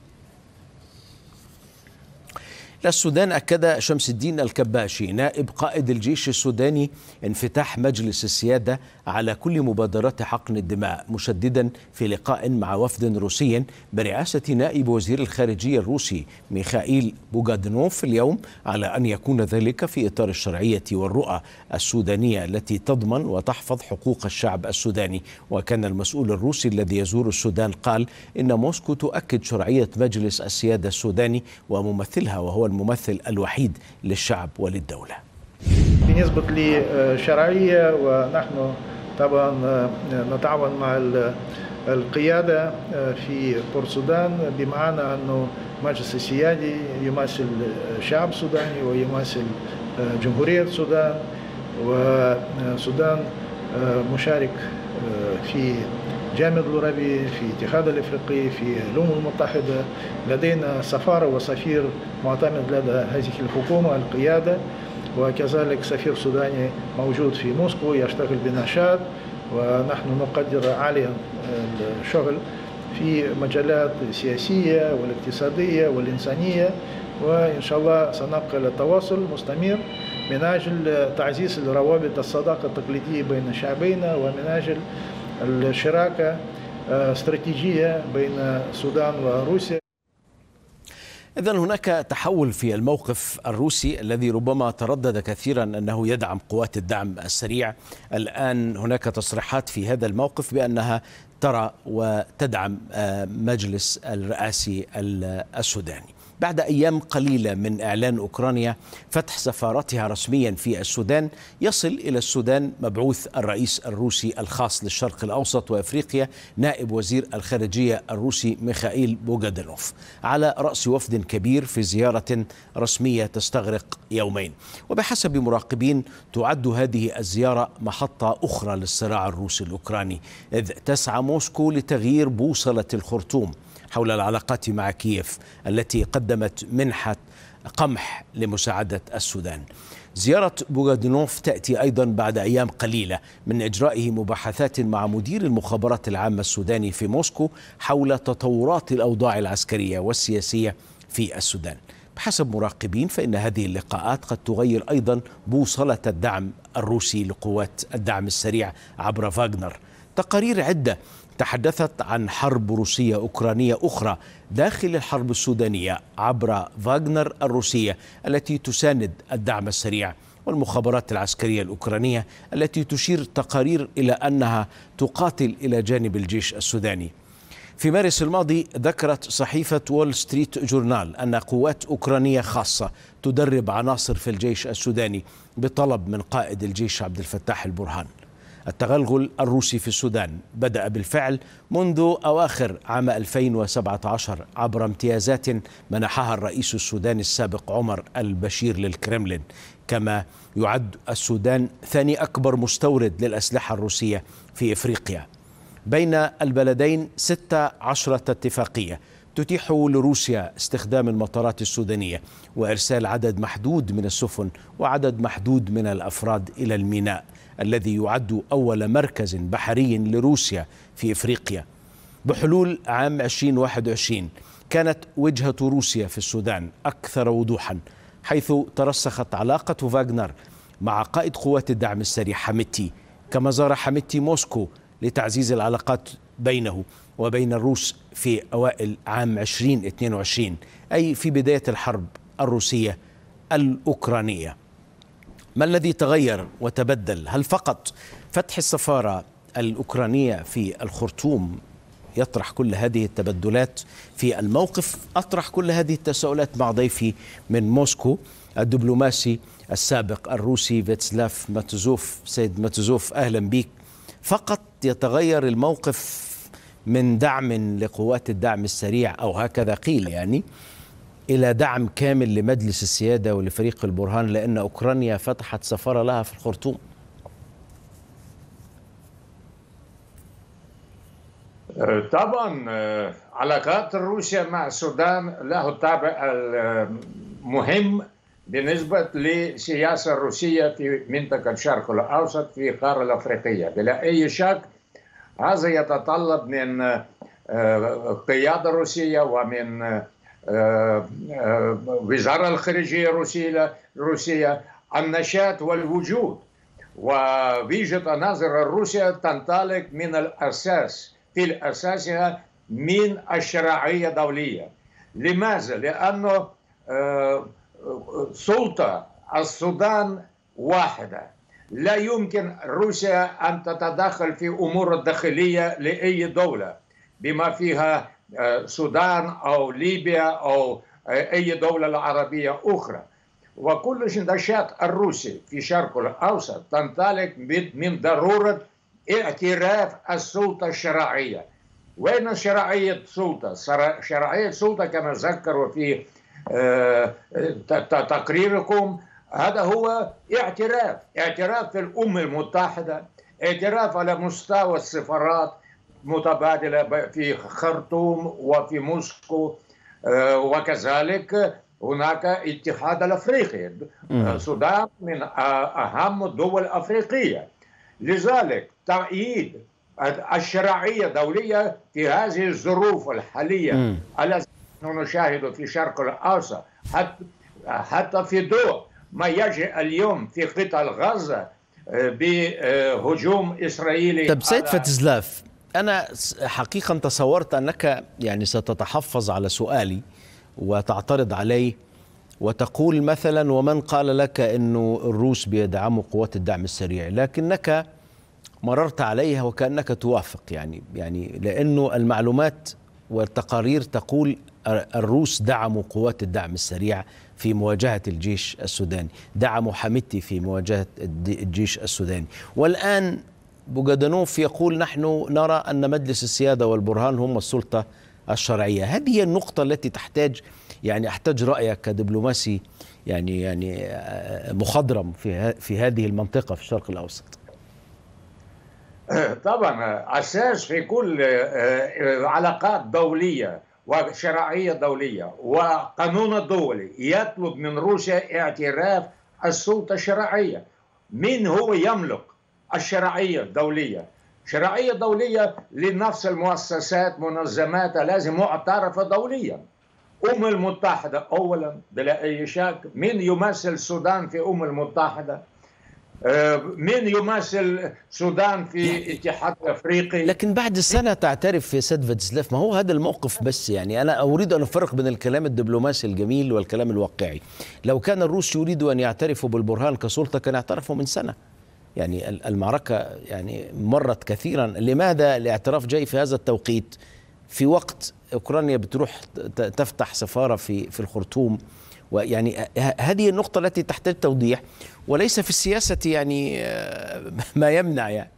السودان أكد شمس الدين الكباشي نائب قائد الجيش السوداني انفتاح مجلس السيادة على كل مبادرات حقن الدماء، مشددا في لقاء مع وفد روسي برئاسة نائب وزير الخارجية الروسي ميخائيل بوغادنوف اليوم على أن يكون ذلك في إطار الشرعية والرؤى السودانية التي تضمن وتحفظ حقوق الشعب السوداني. وكان المسؤول الروسي الذي يزور السودان قال إن موسكو تؤكد شرعية مجلس السيادة السوداني وممثلها وهو الممثل الوحيد للشعب وللدولة. بالنسبة للشرعية ونحن طبعا نتعاون مع القيادة في بورت السودان، بمعنى أنه مجلس السيادي يمثل الشعب السوداني ويمثل جمهورية السودان، والسودان مشارك في جامعة العربي، في الاتحاد الافريقي، في الامم المتحده. لدينا سفاره وسفير معتمد لدى هذه الحكومه القياده، وكذلك سفير سوداني موجود في موسكو يشتغل بنشاط، ونحن نقدر عاليا الشغل في مجالات السياسيه والاقتصاديه والانسانيه، وان شاء الله سنبقى التواصل مستمر من اجل تعزيز روابط الصداقه التقليديه بين شعبينا ومن اجل الشراكة استراتيجية بين السودان وروسيا. إذن هناك تحول في الموقف الروسي الذي ربما تردد كثيرا أنه يدعم قوات الدعم السريع. الآن هناك تصريحات في هذا الموقف بأنها ترى وتدعم مجلس الرئاسي السوداني. بعد أيام قليلة من إعلان أوكرانيا فتح سفارتها رسميا في السودان، يصل إلى السودان مبعوث الرئيس الروسي الخاص للشرق الأوسط وأفريقيا نائب وزير الخارجية الروسي ميخائيل بوغادنوف على رأس وفد كبير في زيارة رسمية تستغرق يومين. وبحسب مراقبين تعد هذه الزيارة محطة أخرى للصراع الروسي الأوكراني، إذ تسعى موسكو لتغيير بوصلة الخرطوم حول العلاقات مع كييف التي قدمت منحة قمح لمساعدة السودان. زيارة بوغادنوف تأتي أيضا بعد أيام قليلة من إجرائه مباحثات مع مدير المخابرات العامة السوداني في موسكو حول تطورات الأوضاع العسكرية والسياسية في السودان. بحسب مراقبين فإن هذه اللقاءات قد تغير أيضا بوصلة الدعم الروسي لقوات الدعم السريع عبر فاغنر. تقارير عدة تحدثت عن حرب روسية أوكرانية أخرى داخل الحرب السودانية عبر فاغنر الروسية التي تساند الدعم السريع، والمخابرات العسكرية الأوكرانية التي تشير تقارير إلى أنها تقاتل إلى جانب الجيش السوداني. في مارس الماضي ذكرت صحيفة وول ستريت جورنال أن قوات أوكرانية خاصة تدرب عناصر في الجيش السوداني بطلب من قائد الجيش عبد الفتاح البرهان. التغلغل الروسي في السودان بدأ بالفعل منذ أواخر عام ألفين وسبعة عشر عبر امتيازات منحها الرئيس السوداني السابق عمر البشير للكرملين، كما يعد السودان ثاني أكبر مستورد للأسلحة الروسية في إفريقيا. بين البلدين ستة عشرة اتفاقية تتيح لروسيا استخدام المطارات السودانية وإرسال عدد محدود من السفن وعدد محدود من الأفراد إلى الميناء الذي يعد أول مركز بحري لروسيا في إفريقيا. بحلول عام ألفين وواحد وعشرين كانت وجهة روسيا في السودان أكثر وضوحا، حيث ترسخت علاقة فاغنر مع قائد قوات الدعم السريع حميتي، كما زار حميتي موسكو لتعزيز العلاقات بينه وبين الروس في أوائل عام ألفين واثنين وعشرين، أي في بداية الحرب الروسية الأوكرانية. ما الذي تغير وتبدل؟ هل فقط فتح السفارة الأوكرانية في الخرطوم يطرح كل هذه التبدلات في الموقف؟ أطرح كل هذه التساؤلات مع ضيفي من موسكو الدبلوماسي السابق الروسي فيتسلاف ماتوزوف. سيد ماتوزوف، أهلا بك. فقط يتغير الموقف من دعم لقوات الدعم السريع أو هكذا قيل يعني إلى دعم كامل لمجلس السيادة ولفريق البرهان لأن أوكرانيا فتحت سفارة لها في الخرطوم؟ طبعا علاقات روسيا مع السودان له الطابع المهم بالنسبة للسياسة الروسية في منطقة الشرق الأوسط في القارة الأفريقية. بلا أي شك هذا يتطلب من القيادة الروسية ومن وزارة الخارجية الروسية النشاط والوجود، ووجهة النظر الروسية تنطلق من الأساس في الأساس من الشرعية الدولية. لماذا؟ لأنه سلطة السودان واحدة، لا يمكن روسيا أن تتدخل في أمور الداخلية لأي دولة بما فيها السودان أو ليبيا أو أي دولة عربية أخرى. وكل النشاط الروسي في الشرق الأوسط تنطلق من ضرورة اعتراف السلطة الشرعية. وين شرعية السلطة؟ شرعية السلطة كما ذكروا في تقريركم هذا هو اعتراف اعتراف في الأمم المتحدة، اعتراف على مستوى السفارات متبادلة في خرطوم وفي موسكو، وكذلك هناك اتحاد الأفريقي. السودان من أهم الدول الأفريقية، لذلك تأييد الشرعية الدولية في هذه الظروف الحالية التي نشاهد في الشرق الأوسط حتى حتى في ضوء ما يجري اليوم في قطاع غزة بهجوم إسرائيلي. طب سيد فتزلاف، أنا حقيقة تصورت أنك يعني ستتحفظ على سؤالي وتعترض عليه وتقول مثلا ومن قال لك أنه الروس بيدعموا قوات الدعم السريع، لكنك مررت عليها وكأنك توافق يعني يعني لأنه المعلومات والتقارير تقول الروس دعموا قوات الدعم السريع في مواجهة الجيش السوداني، دعموا حميتي في مواجهة الجيش السوداني، والآن بوغدانوف يقول نحن نرى أن مجلس السيادة والبرهان هم السلطة الشرعية. هذه هي النقطة التي تحتاج يعني أحتاج رأيك كدبلوماسي يعني يعني مخضرم في في هذه المنطقة في الشرق الأوسط. طبعا أساس في كل علاقات دولية وشرعية دولية وقانون الدولي يطلب من روسيا اعتراف السلطة الشرعية. من هو يملك الشرعية الدولية؟ شرعية دولية لنفس المؤسسات منظمات لازم معترفة دوليا، أم المتحدة أولا بلا أي شك. من يمثل السودان في أم المتحدة؟ من يمثل السودان في اتحاد أفريقي؟ لكن بعد السنة تعترف في سيد فيتسلاف، ما هو هذا الموقف. بس يعني أنا أريد أن أفرق بين الكلام الدبلوماسي الجميل والكلام الواقعي. لو كان الروس يريدوا أن يعترفوا بالبرهان كسلطة كان يعترفوا من سنة. يعني المعركة يعني مرت كثيرا. لماذا الاعتراف جاي في هذا التوقيت في وقت أوكرانيا بتروح تفتح سفارة في في الخرطوم؟ ويعني هذه النقطة التي تحتاج توضيح، وليس في السياسة يعني ما يمنع. يعني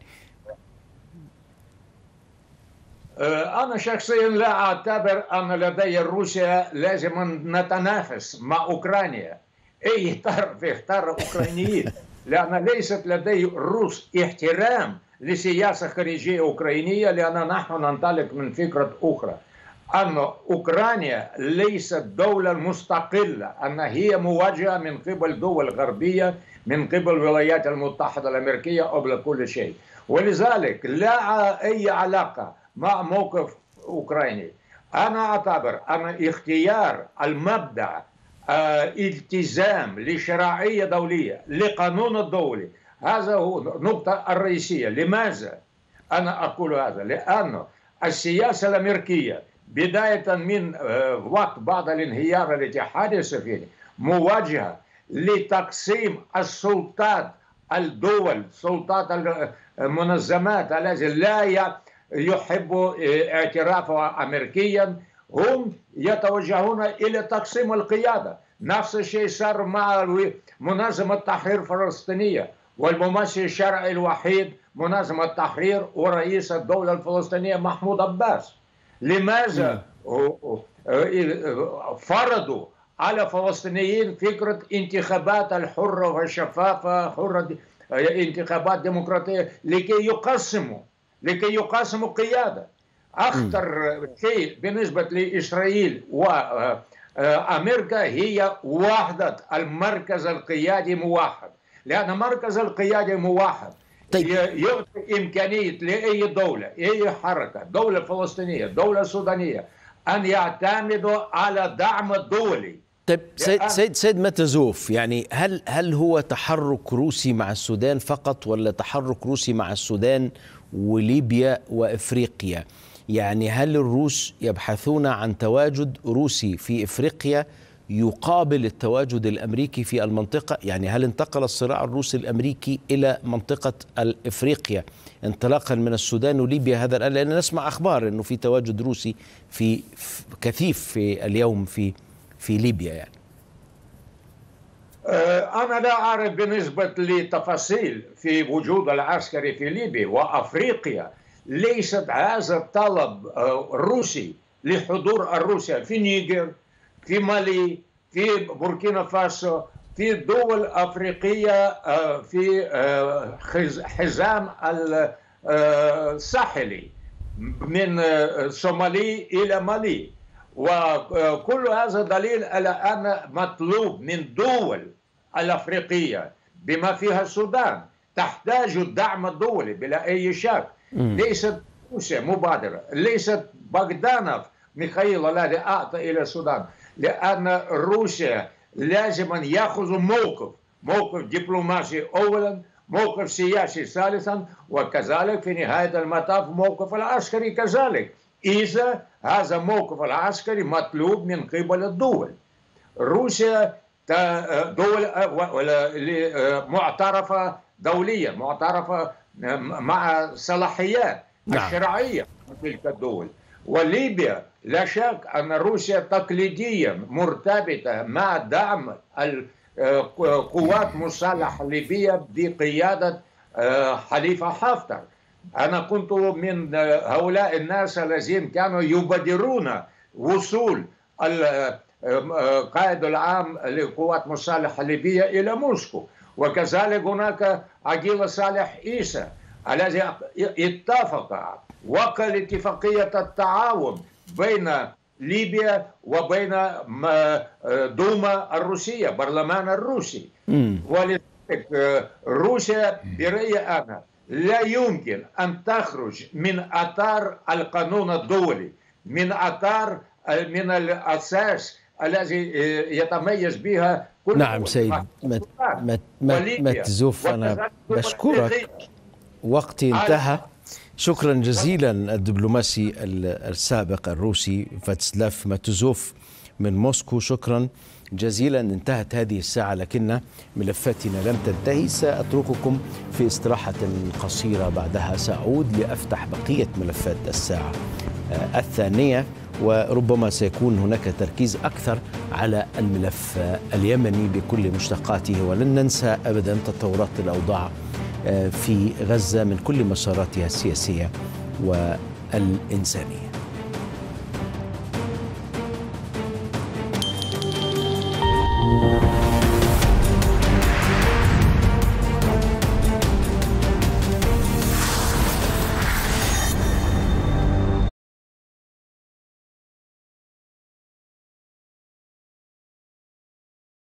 أنا شخصيا لا أعتبر أن لدي روسيا لازم نتنافس مع أوكرانيا. أي طرف يختار أوكرانيين، لأن ليست لدي الروس احترام لسياسة خارجية أوكرانية، لأن نحن ننطلق من فكرة أخرى أن أوكرانيا ليست دولة مستقلة، أن هي مواجهة من قبل دول غربية، من قبل الولايات المتحدة الأمريكية قبل كل شيء، ولذلك لا أي علاقة مع موقف أوكراني. أنا أعتبر أن اختيار المبدأ اه التزام لشرعية دولية لقانون الدولي هذا هو النقطة الرئيسية. لماذا أنا أقول هذا؟ لأن السياسة الأمريكية بداية من وقت بعد الانهيار الاتحاد السوفيتي مواجهة لتقسيم السلطات الدول، سلطات المنظمات التي لا يحب اعترافها أمريكيا، هم يتوجهون إلى تقسيم القيادة. نفس الشيء صار مع منظمة التحرير الفلسطينية، والممثل الشرعي الوحيد منظمة التحرير ورئيس الدولة الفلسطينية محمود عباس. لماذا فرضوا على الفلسطينيين فكرة انتخابات الحرة والشفافة، حرة انتخابات ديمقراطية، لكي يقسموا لكي يقسموا قيادة. أخطر شيء بالنسبة لإسرائيل وأمريكا هي وحدة المركز القيادي موحد، لأن مركز القيادي موحد طيب. يعطي إمكانية لأي دولة، أي حركة، دولة فلسطينية، دولة سودانية، أن يعتمدوا على دعم دولي. طيب سيد سيد سيد ماتزوف، يعني هل هل هو تحرك روسي مع السودان فقط، ولا تحرك روسي مع السودان وليبيا وإفريقيا؟ يعني هل الروس يبحثون عن تواجد روسي في إفريقيا يقابل التواجد الأمريكي في المنطقة؟ يعني هل انتقل الصراع الروسي الأمريكي إلى منطقة إفريقيا انطلاقا من السودان وليبيا هذا الآن؟ لأن نسمع أخبار أنه في تواجد روسي في كثيف في اليوم في في ليبيا. يعني أنا لا أعرف بالنسبة لتفاصيل في وجود العسكري في ليبيا وأفريقيا. ليست هذا طلب روسي لحضور الروسيا في نيجر، في مالي، في بوركينا فاسو، في دول أفريقية في حزام الساحلي من صومالي إلى مالي. وكل هذا دليل على أن مطلوب من الدول الأفريقية بما فيها السودان تحتاج الدعم الدولي بلا أي شك. ليست روسيا مبادرة، ليست بغدانوف ميخائيل الذي أعطى إلى السودان، لأن روسيا لازم أن يأخذ موقف، موقف دبلوماسي أولا، موقف سياسي ثالثا، وكذلك في نهاية المطاف موقف العسكري كذلك، إذا هذا موقف العسكري مطلوب من قبل الدول. روسيا دول معترفة دوليا، معترفة مع صلاحيات الشرعية تلك الدول. وليبيا لا شك أن روسيا تقليديا مرتبطة مع دعم القوات المسلحة الليبية بقيادة خليفة حفتر. أنا كنت من هؤلاء الناس الذين كانوا يبادرون وصول القائد العام للقوات المسلحة الليبية إلى موسكو، وكذلك هناك عقيل صالح عيسى الذي اتفق وقع اتفاقية التعاون بين ليبيا وبين دوما الروسية، برلمان الروسي. ولذلك روسيا برأيي أنا لا يمكن أن تخرج من أطار القانون الدولي، من أطار من الأساس الذي يتميز بها كل نعم سيد ما, ما, ما, ما تزوف. أنا بشكرك، وقتي انتهى. شكرا جزيلا الدبلوماسي السابق الروسي فاتسلاف ماتوزوف من موسكو. شكرا جزيلا. انتهت هذه الساعة لكن ملفاتنا لم تنتهي. سأترككم في استراحة قصيرة، بعدها سأعود لأفتح بقية ملفات الساعة الثانية، وربما سيكون هناك تركيز أكثر على الملف اليمني بكل مشتقاته. ولن ننسى أبدا تطورات الأوضاع في غزة من كل مساراتها السياسية والإنسانية.